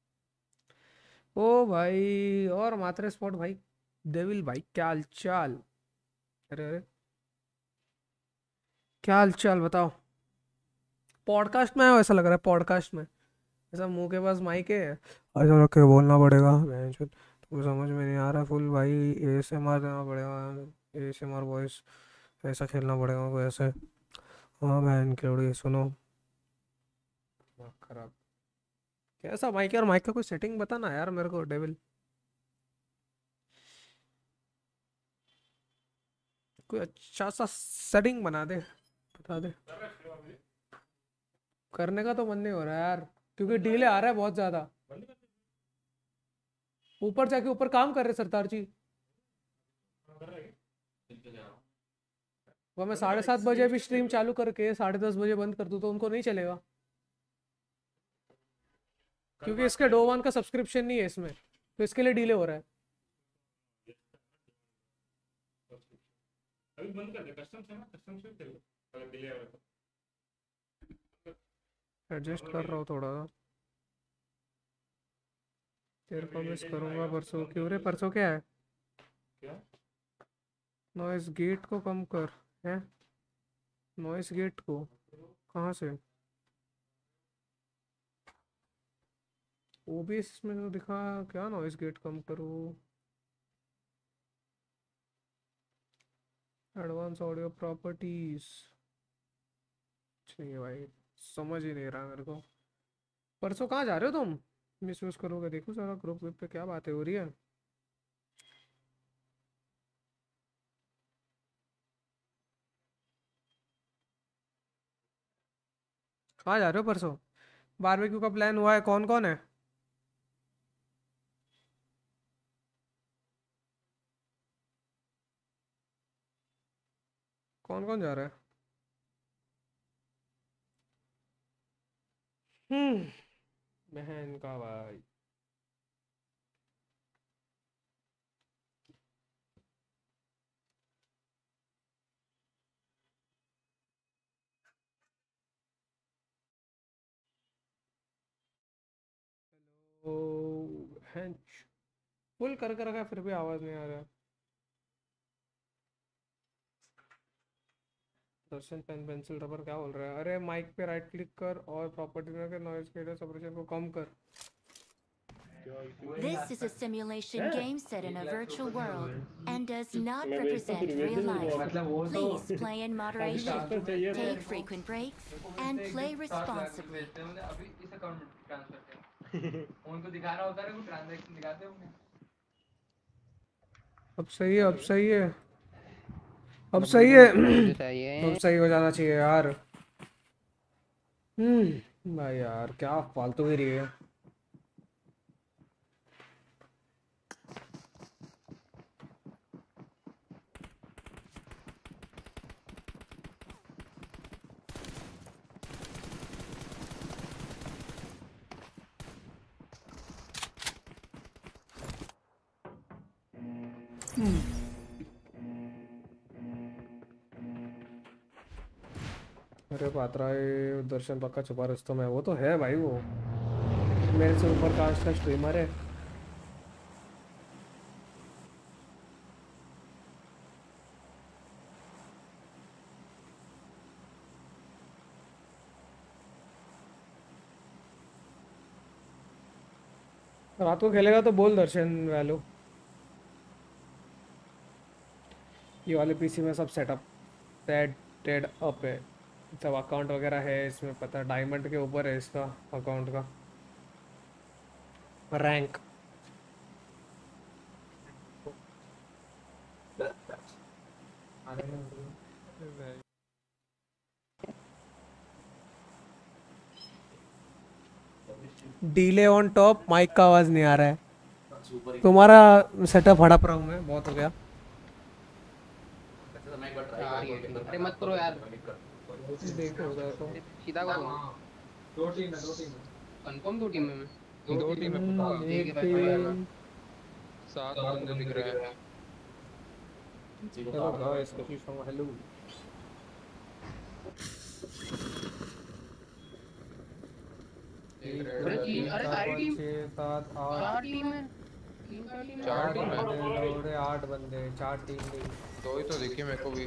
ओ भाई, और मात्रे स्पॉट भाई, डेविल भाई क्या हाल चाल? अरे अरे क्या हाल चाल बताओ। पॉडकास्ट में है वैसा लग रहा है, पॉडकास्ट में ऐसा मुंह के पास माइक है, ऐसा रख के बोलना पड़ेगा। तो समझ में नहीं आ रहा फुल भाई, एएसएमआर देना पड़ेगा, एएसएमआर वॉइस ऐसा खेलना पड़ेगा को ऐसे। हाँ बहन केवड़ी सुनो, खराब कैसा माइक यार? माइक का कोई सेटिंग बताना यार मेरे को डेविल, कोई अच्छा सा सेटिंग बना दे, बता दे। करने का तो मन नहीं हो रहा यार, क्योंकि डिले आ रहा है बहुत ज्यादा। ऊपर जाके ऊपर काम कर रहे सरदार जी, वो मैं साढ़े सात बजे भी स्ट्रीम चालू करके साढ़े दस बजे बंद कर दूं तो उनको नहीं चलेगा, क्योंकि इसके डो वन का सब्सक्रिप्शन नहीं है इसमें, तो इसके लिए डिले हो रहा है। अभी बंद कर दे, कस्टम से ना, कस्टम से चलो अगर डिले आ रहा है तो एडजस्ट कर रहा हूँ थोड़ा सा, तेरे को मिस करूंगा परसों। क्यों रे, परसों क्या है? क्या नॉइस गेट को कम कर है, नॉइस गेट को कहाँ से? ओबीएस में तो दिखा क्या नॉइस गेट कम करूँ? एडवांस ऑडियो प्रॉपर्टीज, ठीक है भाई, समझ ही नहीं रहा मेरे को। परसों कहाँ जा रहे हो तुम? मिस यूज करोगे? देखो सारा ग्रुप पे क्या बातें हो रही है। कहाँ जा रहे हो परसों? बारबेक्यू का प्लान हुआ है, कौन कौन है? कौन कौन जा रहा है? हम्म, बहन का भाई। ओ बहन, फुल कर कर रखा फिर भी आवाज नहीं आ रहा। दर्शन पेन पेंसिल रबर क्या बोल रहा है? अरे माइक पे राइट क्लिक कर और प्रॉपर्टी में के नॉइज के सेपरेशन को कम कर। This is a simulation game set in a virtual world and does not represent real life. Please play in moderation, take frequent breaks, and play responsibly. अब सही है, अब सही है, अब सही है, अब सही हो जाना चाहिए यार। हम्म भाई यार क्या फालतू ही रही है। अरे पात्रा ये दर्शन पक्का छुपा रस्तों में, वो तो है भाई, वो मेरे से ऊपर कास्ट का स्ट्रीमर है। रात को खेलेगा तो बोल दर्शन वैल्यू। ये वाले पीसी में सब सेटअप सेटेड अप है, सब अकाउंट वगैरह है इसमें, पता डायमंड के ऊपर है इसका अकाउंट का rank. Delay on top, mike का आवाज नहीं आ रहा है। तुम्हारा सेटअप हड़प रहा हूँ मैं, बहुत हो गया। अरे मत करो यार, देखो देखो सीधा करो। दो टीम है, दो टीम है कंफर्म, दो टीम है मैं दो टीम है, ठीक है भाई। सात बंदे दिख रहे हैं। नीचे को हेलो तार गाइस, कैसी हो? हेलो एक एक, रेड दो, तीन, अरे चार, सारी पाँच, टीम छः, सात, आठ, चार टीम है तीन चार टीम चार आठ टीम है। बंदे लौड़े, आठ बंदे, चार टीम नहीं। दो ही तो दिखी मेरे को भी।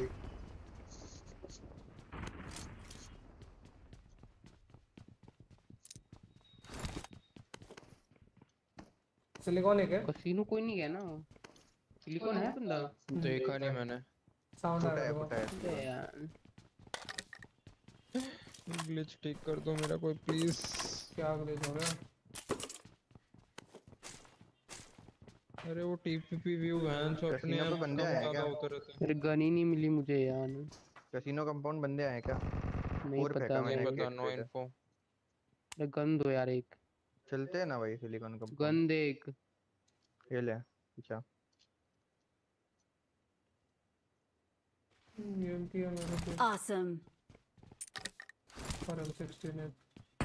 सिलिकॉन है क्या? कसीनो कोई नहीं गया ना सिलिकॉन है बंदा देखा नहीं मैंने। साउंड आ फुटा है रहा फुटा है। है अबे यार ग्लिच ठीक कर दो मेरा कोई प्लीज। क्या ग्लिच हो गया? अरे वो टीपीपी व्यू वैंस अपने कैसीनो पे आप बंदे कम आए हैं ज्यादा क्या? होते रहते हैं। अरे गन ही नहीं मिली मुझे यार कैसीनो कंपाउंड बंदे आए हैं क्या? नहीं और पता फेंका भाई नहीं मैंने पता, गेट नो पे से। इन्फो। अरे गन दो यार एक चलते हैं ना भाई सिलिकॉन कंपाउंड। गन दे एक ये ले अच्छा। यूएमपी है मेरे पे Awesome. और एम सिक्सटीन है।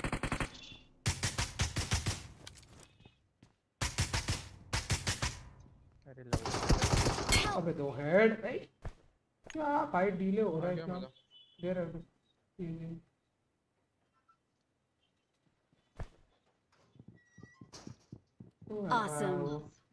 अरे लो अबे दो हेड भाई, क्या फाइट डिले हो रहा है क्या क्या? मजा। दे रहा है ये Awesome.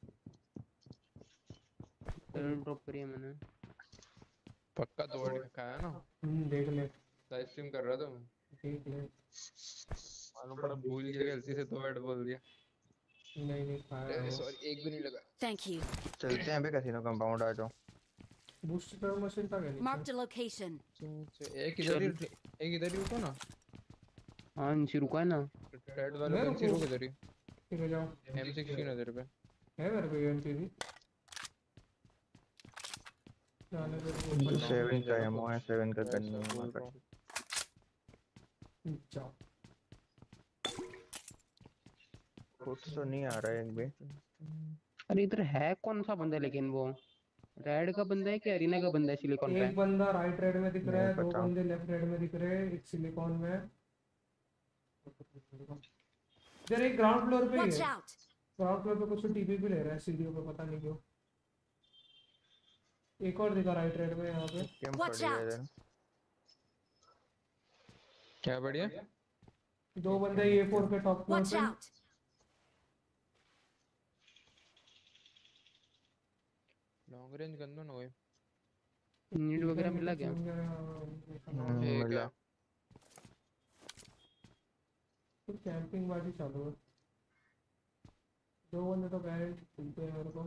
ड्रॉप करी है मैंने पक्का दो हेड खाया ना। हम्म देख ले लाइव स्ट्रीम कर रहा था मैं। देख ले। मालूम पड़ा भूल गया, गलती से दो हेड बोल दिया। नहीं नहीं खाया वो। सॉरी एक भी नहीं लगा। Thank you. चलते हैं अबे कैसीनो कंपाउंड आ जाओ। बूस्ट कर मशीन था क्या नीचे? Marked a location. एक इधर ही एक इधर ही रुको ना। हाँ नीचे रुका है ना रेड वाले मैं नीचे रुकूं? रुक इधर ही। ठीक है जाओ। एम सिक्सटीन है तेरे पे। है मेरे पे यूएमपी भी। जाने दे ऊपर सेवन का एमओ है, सेवन का गन नहीं है हमारे पास। जाओ। कुछ तो नहीं आ रहा है एक भी। अरे इधर है कौन सा बंदा लेकिन वो रेड का बंदा है कि अरीना का बंदा है सिलिकॉन पे एक बंदा राइट रेड में दिख रहा है, नहीं दो पता। बंदे लेफ्ट रेड में दिख रहे हैं, एक सिलिकॉन में है। इधर एक ग्राउंड फ्लोर पे ही Watch है। out. ग्राउंड फ्लोर पे कुछ तो टीपी भी ले रहा है सीढ़ियों पे, पता नहीं क्यों। एक और दिखा राइट रेड में यहाँ पे। गेम Watch पड़ी है out. इधर। क्या बढ़िया। दो बंदे ए फोर के टॉप फ्लोर Watch पे। out. लॉन्ग रेंज गन दो ना कोई। नीड वगैरह मिला क्या हम्म, एक मिला। है। तो कैंपिंग वाली चालू है। दो बंदे तो गारंटी मिलते हैं मेरे को।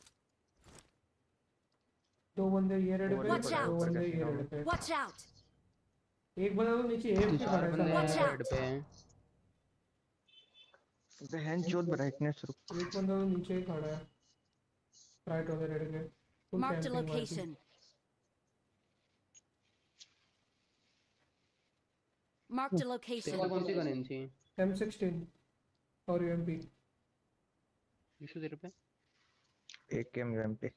दो बंदे ये रेड पे, Watch out. दो बंदे ये रेड पे। Watch out. एक बंदा तो नीचे एफ पे खड़ा चार है बंदे Watch साला। out. रेड पे हैं बहन चोद ब्राइटनेस रुक। एक बंदा तो नीचे ही खड़ा है राइट वाले रेड के। फुल Marked a कैंपिंग वाली। location. Marked a तेरे location. को कौन सी गन है इनसी एम सिक्सटीन और यूएमपी। विशु तेरे पे एक गेम गेम पे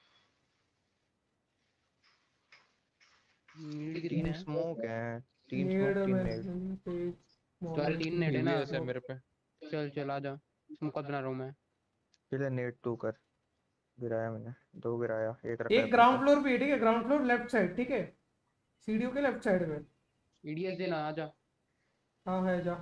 नीड कितनी तीन है स्मोक है। तीन नेड स्मोक तीन में नेड। तुम्हारे तीन नेट है ना टीवीएस है मेरे पे। चल चल आ जा स्मोक बना रहा हूँ मैं चले नेड टू कर। गिराया मैंने, दो गिराया, एक रखा है एक ग्राउंड पीछे। फ्लोर पे है, ठीक है? ग्राउंड फ्लोर लेफ्ट साइड, ठीक है? सीढ़ियों के लेफ्ट साइड में। ईडीएस देना आ जा हाँ है, जा।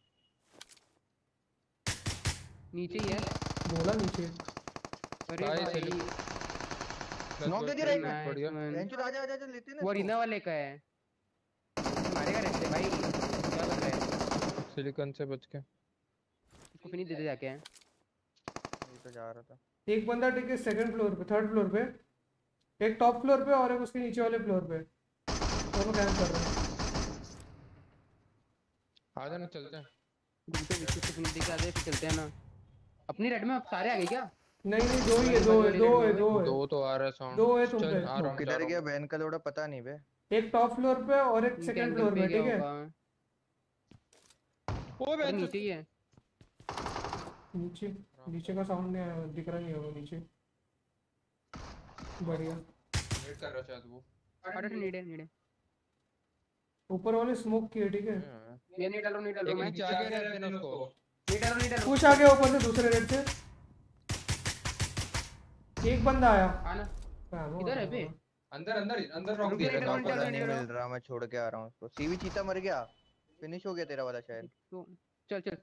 नीचे ही है बोला नीचे। अरे भाई, भाई सही- नॉक दे दिया राइट में। नाइस बढ़िया। मैन बहन चोद आजा आजा आजा लेते हैं ना वो इसको। रीना वाले का है मारेगा रहते भाई क्या कर रहा है सिलिकॉन से बच के। इसको फिनिश दे दे जाके ये तो जा रहा था। एक बंदा ठीक है सेकंड फ्लोर पे, थर्ड फ्लोर पे, एक टॉप फ्लोर पे और एक उसके नीचे वाले फ्लोर पे। दोनों कैंप कर रहे हैं। आ जाना चलते हैं। रुक जा विशु को फिनिश दे के आ जाए फिर चलते हैं ना अपनी रेड में अब सारे आ गए क्या नहीं नहीं, दो ही है, दो है, दो है, दो है। दो तो आ रहा है साउंड। दो है तुम चल पे। आ रहा हूँ, जा किधर रहा गया हूँ। बहन का लोड़ा पता नहीं बे। एक टॉप फ्लोर पे और एक इनके सेकंड एंगल फ्लोर पे पे, गया ठीक है? होगा ओ अरे बहन नीचे ही है नीचे नीचे का साउंड नहीं आया, दिख रहा नहीं होगा नीचे। बढ़िया। वेट कर रहा शायद वो। अरे नीड है नीड है ऊपर वाले स्मोक किए, ठीक है? ये नहीं डाल रहा हूँ नहीं डाल रहा एक हूँ मैं नीचे आ गया रहते ना उसको। नहीं डाल रहा हूँ नहीं डाल रहा हूँ पुश आ गया ऊपर से दूसरे रेड से। एक बंदा आया। आना हाँ, वो इधर है आया, बे। वो। अंदर अंदर अंदर रॉक रुक दिया जा, रहता इधर है पता नहीं मिल रहा, मैं छोड़ के आ रहा हूँ उसको। सीवी चीता मर गया, फिनिश हो गया तेरा वाला शायद। तो चल चल।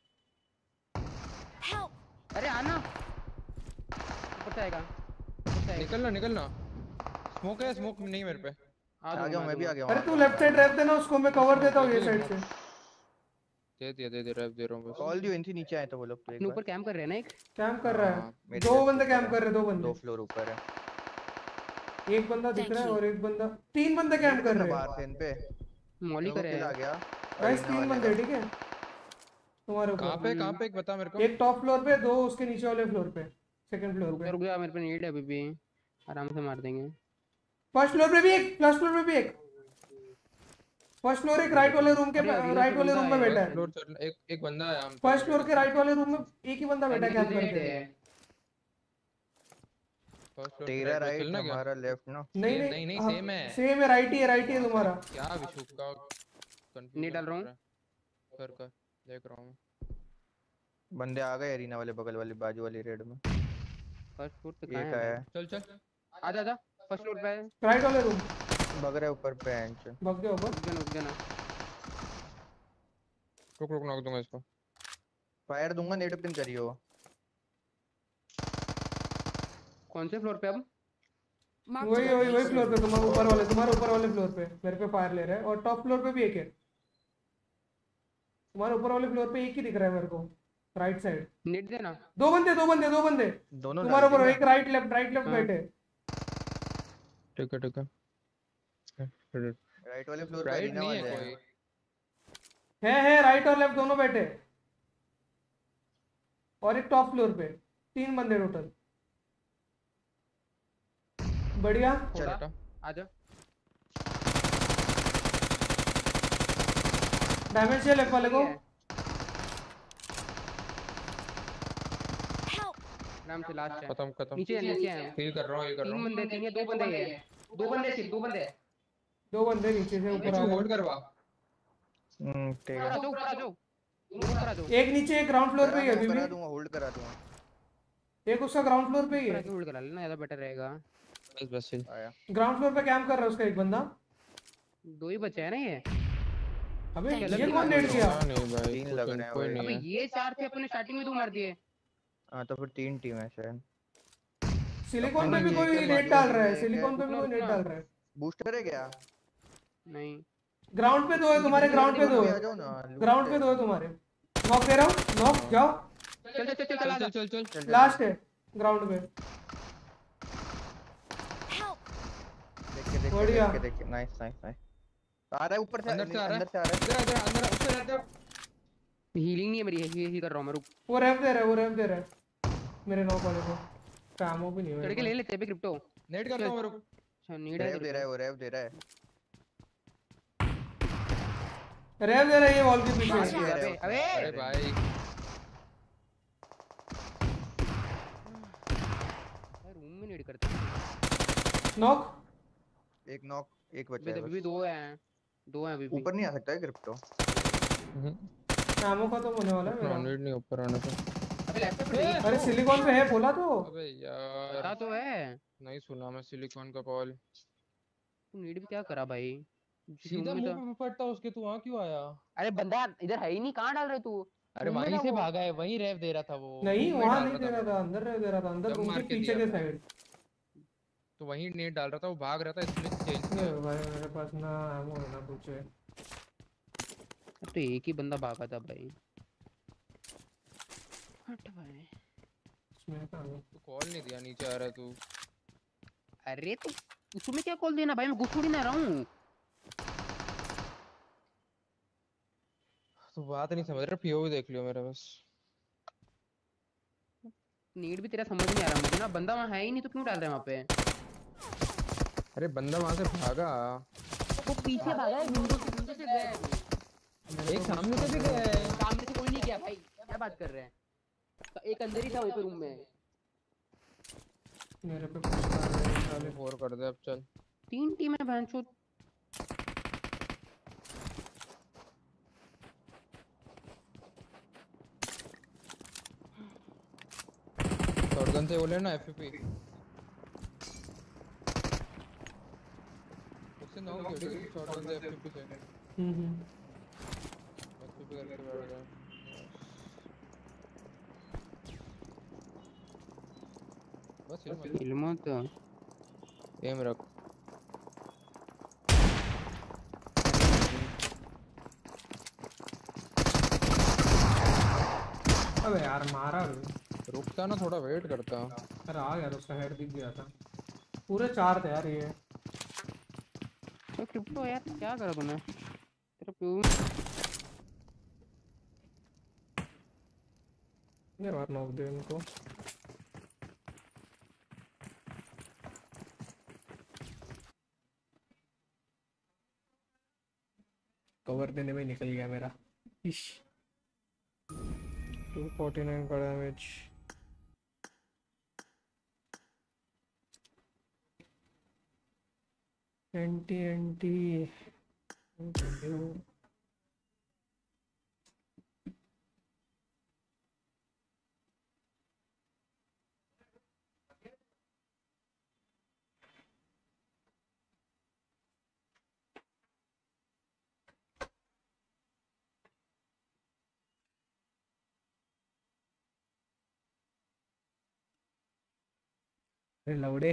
Help! अरे आना ऊपर से आएगा, ऊपर से आएगा। निकलना निकलना। स्मोक है, स्मोक नहीं मेरे पे। आ आ दूंगा, गया आ मैं भी आ दूंगा। गया। अरे तू लेफ्ट साइड रैप देना उसको, मैं कवर देता हूँ ये साइड से। दे दिया दे दिया रैप दे रहा हूँ बस। कॉल दियो, इनसे नीचे आए तो वो लोग तो एक अपने बार। ऊपर कैंप कर रहे हैं ना एक। कैंप कर रहा हाँ, है, मेरे दो left बंदे ऊपर कैंप है। कर रहे हैं, दो बंदे। दो फ्लोर ऊपर है। एक बंदा दिख Thank रहा है you. और एक बंदा, तीन बंदे कैंप कर रहे बाहर हैं। से इन पे मॉली मेरे को करे किल आ हैं। गया। गाइस अरीना तीन वाले बंदे, का। ठीक है तुम्हारे कहाँ ऊपर। पे कहाँ पे एक बता मेरे को। एक टॉप फ्लोर पे, दो उसके नीचे वाले फ्लोर पे, सेकंड फ्लोर रुक पे। जा रुक जा, मेरे पे नीड है अभी भी, आराम से मार देंगे। फर्स्ट फ्लोर पे भी एक, फर्स्ट फ्लोर पे भी एक। फर्स्ट फ्लोर एक राइट वाले रूम के, अरे, अरीना राइट पे वाले बंदा रूम में है। बैठा फर्स्ट है। फ्लोर चल, एक एक बंदा है हम फर्स्ट फ्लोर के राइट वाले रूम में एक ही बंदा बैठा है कैंप नीड करके। है। फर्स्ट फ्लोर तेरा राइट चलना क्या। हमारा लेफ्ट ना। नहीं नहीं, नहीं नहीं, हाँ, same है। सेम है, राइट ही है, राइट ही है तुम्हारा। क्या विशु का कंफ्यूजन नहीं डाल रहा हूँ। कर कर देख रहा हूँ। बंदे आ गए अरीना वाले बगल वाली बाजू वाली रेड में। फर्स्ट फ्लोर पे कहाँ एक है आया भाई? चल चल आजा आजा, फर्स्ट फ्लोर पे है। राइट वाले रूम बग रहा है ऊपर बेंच। भाग गया ऊपर। रुक जाना रुक जाना। रुक रुक नॉक दूंगा इसको। फायर दूंगा, नेट पिन करियो। कौन से फ्लोर पे अब? Marked वही a वही वही फ्लोर location. पे, तुम्हारे ऊपर वाले, तुम्हारे ऊपर वाले फ्लोर पे मेरे पे फायर ले रहा है। और टॉप फ्लोर पे भी एक है, तुम्हारे ऊपर वाले फ्लोर पे एक ही दिख रहा है मेरे को, राइट साइड। नेट देना। दो बंदे दो बंदे दो बंदे दोनों तुम्हारे डाल ऊपर, दिया। एक राइट लेफ्ट, राइट लेफ्ट हाँ। बैठे। ठीक है ठीक है। राइट वाले फ्लोर पे राइट अरीना नहीं है वाले कोई। हैं। है है राइट और लेफ्ट दोनों बैठे, और एक टॉप फ्लोर पे, तीन बंदे टोटल। बढ़िया। चल थोड़ा बेटा आजा। डैमेज है लेफ्ट वाले को। Help! आराम से लास्ट है। खत्म खत्म। नीचे है नीचे है। हील कर रहा हूँ हील कर रहा तीन हूँ। बंदे, तीन है, दो बंदे हैं। दो बंदे सिर्फ, दो बंदे। दो बंदे नीचे से ऊपर आ विशु होल्ड गए। करवा। हम्म ठीक ऊपर आ है। जाओ, ऊपर आ जाओ, ऊपर आ जाओ। एक नीचे, एक ग्राउंड फ्लोर पे ही है अभी करा भी। दूंगा, होल्ड करा दूंगा। एक उसका ग्राउंड फ्लोर पे ही ऊपर है। आके होल्ड करा लेना, ज्यादा बेटर रहेगा। बस बस चल। आया। ग्राउंड फ्लोर पे कैंप कर रहा है उसका एक बंदा। दो ही बचे हैं ना ये। अबे चलो, ये कौन नेट किया? नहीं भाई तीन कुछ लग रहे हैं कोई भाई। नहीं अबे है। ये चार थे, अपने स्टार्टिंग में दो मार दिए। हाँ तो फिर तीन टीम है शायद। सिलिकॉन पे अपनी भी ये कोई क्या नेट डाल रहा है, बाजू सिलिकॉन पे भी रुकना, कोई नेट रुकना। डाल रहा है। बूस्टर है क्या? नहीं ग्राउंड पे दो है तुम्हारे, ग्राउंड पे दो आ है, जाओ ना। ग्राउंड पे दो है तुम्हारे। नॉक दे रहा हूँ, नॉक जाओ। चल चल चल चल चल आजा। चल चल चल। लास्ट है ग्राउंड पे। Help! देख के देख के बढ़िया। देख के देख के नाइस नाइस नाइस। आ रहा है ऊपर से, अंदर से आ रहा है। अंदर से आ रहा है। इधर इधर अंदर ऊपर अंदर। हीलिंग नहीं है मेरी, हील हील कर रहा हूँ मैं, रुक। वो रैप दे रहा है, वो रैप दे रहा है मेरे नॉक वाले को। कामो भी नहीं है चढ़ मेरे के ले पास। लेते हैं बे क्रिप्टो। नेट करता हूँ मेरे को। अच्छा नीड है रेव दे रहा है, वो रेव दे रहा है। रैप दे रहा है ये वॉल के पीछे। ये अबे रेव। अबे अरे भाई रूम में नीड करते हैं। नॉक। एक नॉक, एक बचा अभी है तो अभी भी बस। दो हैं, दो हैं अभी भी। ऊपर नहीं आ सकता है क्रिप्टो। कामो खत्म होने वाला है मेरा। नेट नहीं ऊपर आने का। अबे लैपटॉप पे नहीं अरे सिलिकॉन पे है बोला तो। अबे यार पता तो है। नहीं सुना मैं सिलिकॉन का कॉल। तू नीड भी क्या करा भाई? जिस सीधा room में मुंह था- पे फटता उसके, तू वहां क्यों आया? अरे बंदा इधर है ही नहीं, कहाँ डाल रहे तू? अरे room में वहीं था से वो। भागा है, वहीं रेव दे रहा था वो। नहीं room में वहां डाल नहीं रहा दे रहा था था, अंदर रह दे रहा था, अंदर जब रूम मार के के पीछे दिया के था। साइड। तो वहीं नेट डाल रहा था, वो भाग रहा था इसलिए चेंज नहीं किया। भाई मेरे पास ना एमो है ना कुछ है। अब तो एक ही बंदा भागा था भाई। हट भाई। इसमें कहाँ है? तू कॉल नहीं दिया, नीचे आ रहा है तू। अरे तू उसमें क्या कॉल देना भाई, मैं घुस थोड़ी ना रहा हूँ। तू बात नहीं समझ रहा, पीओवी देख लियो मेरा बस। नीड भी तेरा समझ नहीं आ रहा मुझे ना, बंदा वहाँ है ही नहीं तो क्यों डाल रहे हैं वहाँ पे? अरे बंदा वहां से भागा। वो पीछे भागा है, विंडो से विंडो से गया है। एक सामने से भी गया है। सामने से कोई नहीं गया भाई, क्या बात कर रहे हैं? तो एक अंदर ही था वहीं पे रूम में। मेरे पे कुछ आ रहा है साले। और कर दे अब चल। तीन टीम है भैंचो। शॉटगन से बोले ना एफपी। थर्टी के शॉट ऑन द एफपीपी से हम्म हम्म एफपीपी करके बैठ गया। बस हिल मत। एम रख। अबे यार मारा भी। रुकता ना, थोड़ा वेट करता। अरे आ गया, उसका हेड दिख गया था। पूरे चार थे यार ये। तो क्रिप्टो यार क्या करा तूने? तेरा प्यून ये बार नॉक दे इनको। कवर देने में निकल गया मेरा। इश टू फोर्टी नाइन का डैमेज। एंटी एंटी लौड़े।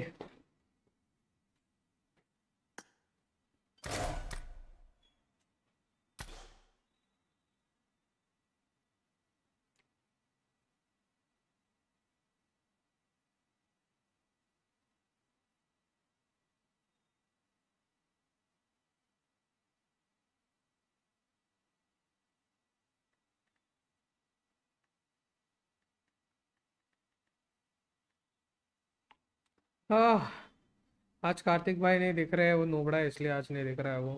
आह, आज कार्तिक भाई नहीं दिख रहे हैं, वो नोबड़ा है इसलिए आज नहीं दिख रहा है वो।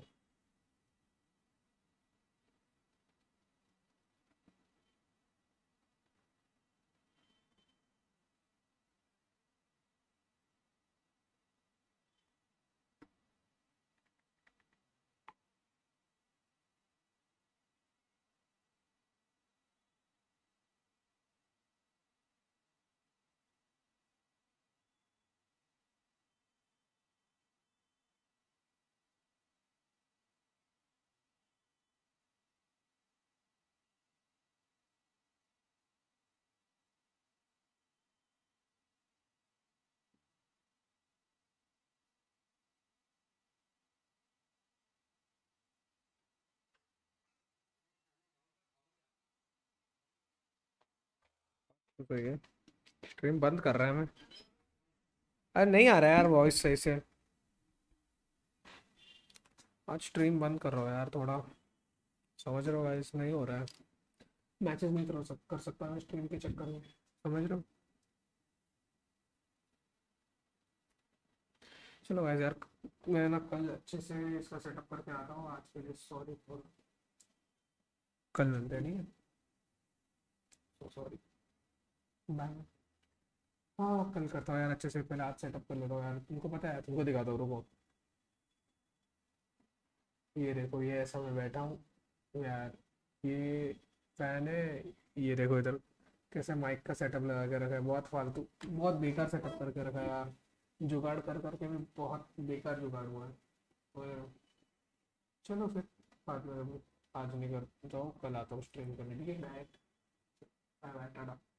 तो ये स्ट्रीम बंद कर रहा है मैं। अरे नहीं आ रहा है यार वॉइस सही से। आज स्ट्रीम बंद कर रहा हूँ यार थोड़ा, समझ रहे हो गाइस, नहीं हो रहा है। मैचेस नहीं कर सक कर सकता मैं स्ट्रीम के चक्कर में, समझ रहे हो। चलो गाइस यार, मैं ना कल अच्छे से इसका सेटअप करके आता हूँ। आज के लिए सॉरी फॉर, कल मिलते नहीं है, सो सॉरी, बाय। हाँ कल करता हूँ यार अच्छे से, पहले आज सेटअप कर लेता हूँ यार। तुमको पता है, तुमको दिखाता हूँ, रुको। ये देखो, ये ऐसा मैं बैठा हूँ यार, ये फैन है, ये देखो इधर कैसे माइक का सेटअप लगा के रखा है। बहुत फालतू, बहुत बेकार सेटअप करके रखा है यार। जुगाड़ कर करके भी बहुत बेकार जुगाड़ हुआ है। और चलो फिर बाद में, आज नहीं कर जाओ, कल आता हूँ स्ट्रीम करने। ठीक है, नाइट, बाय बाय, टाटा।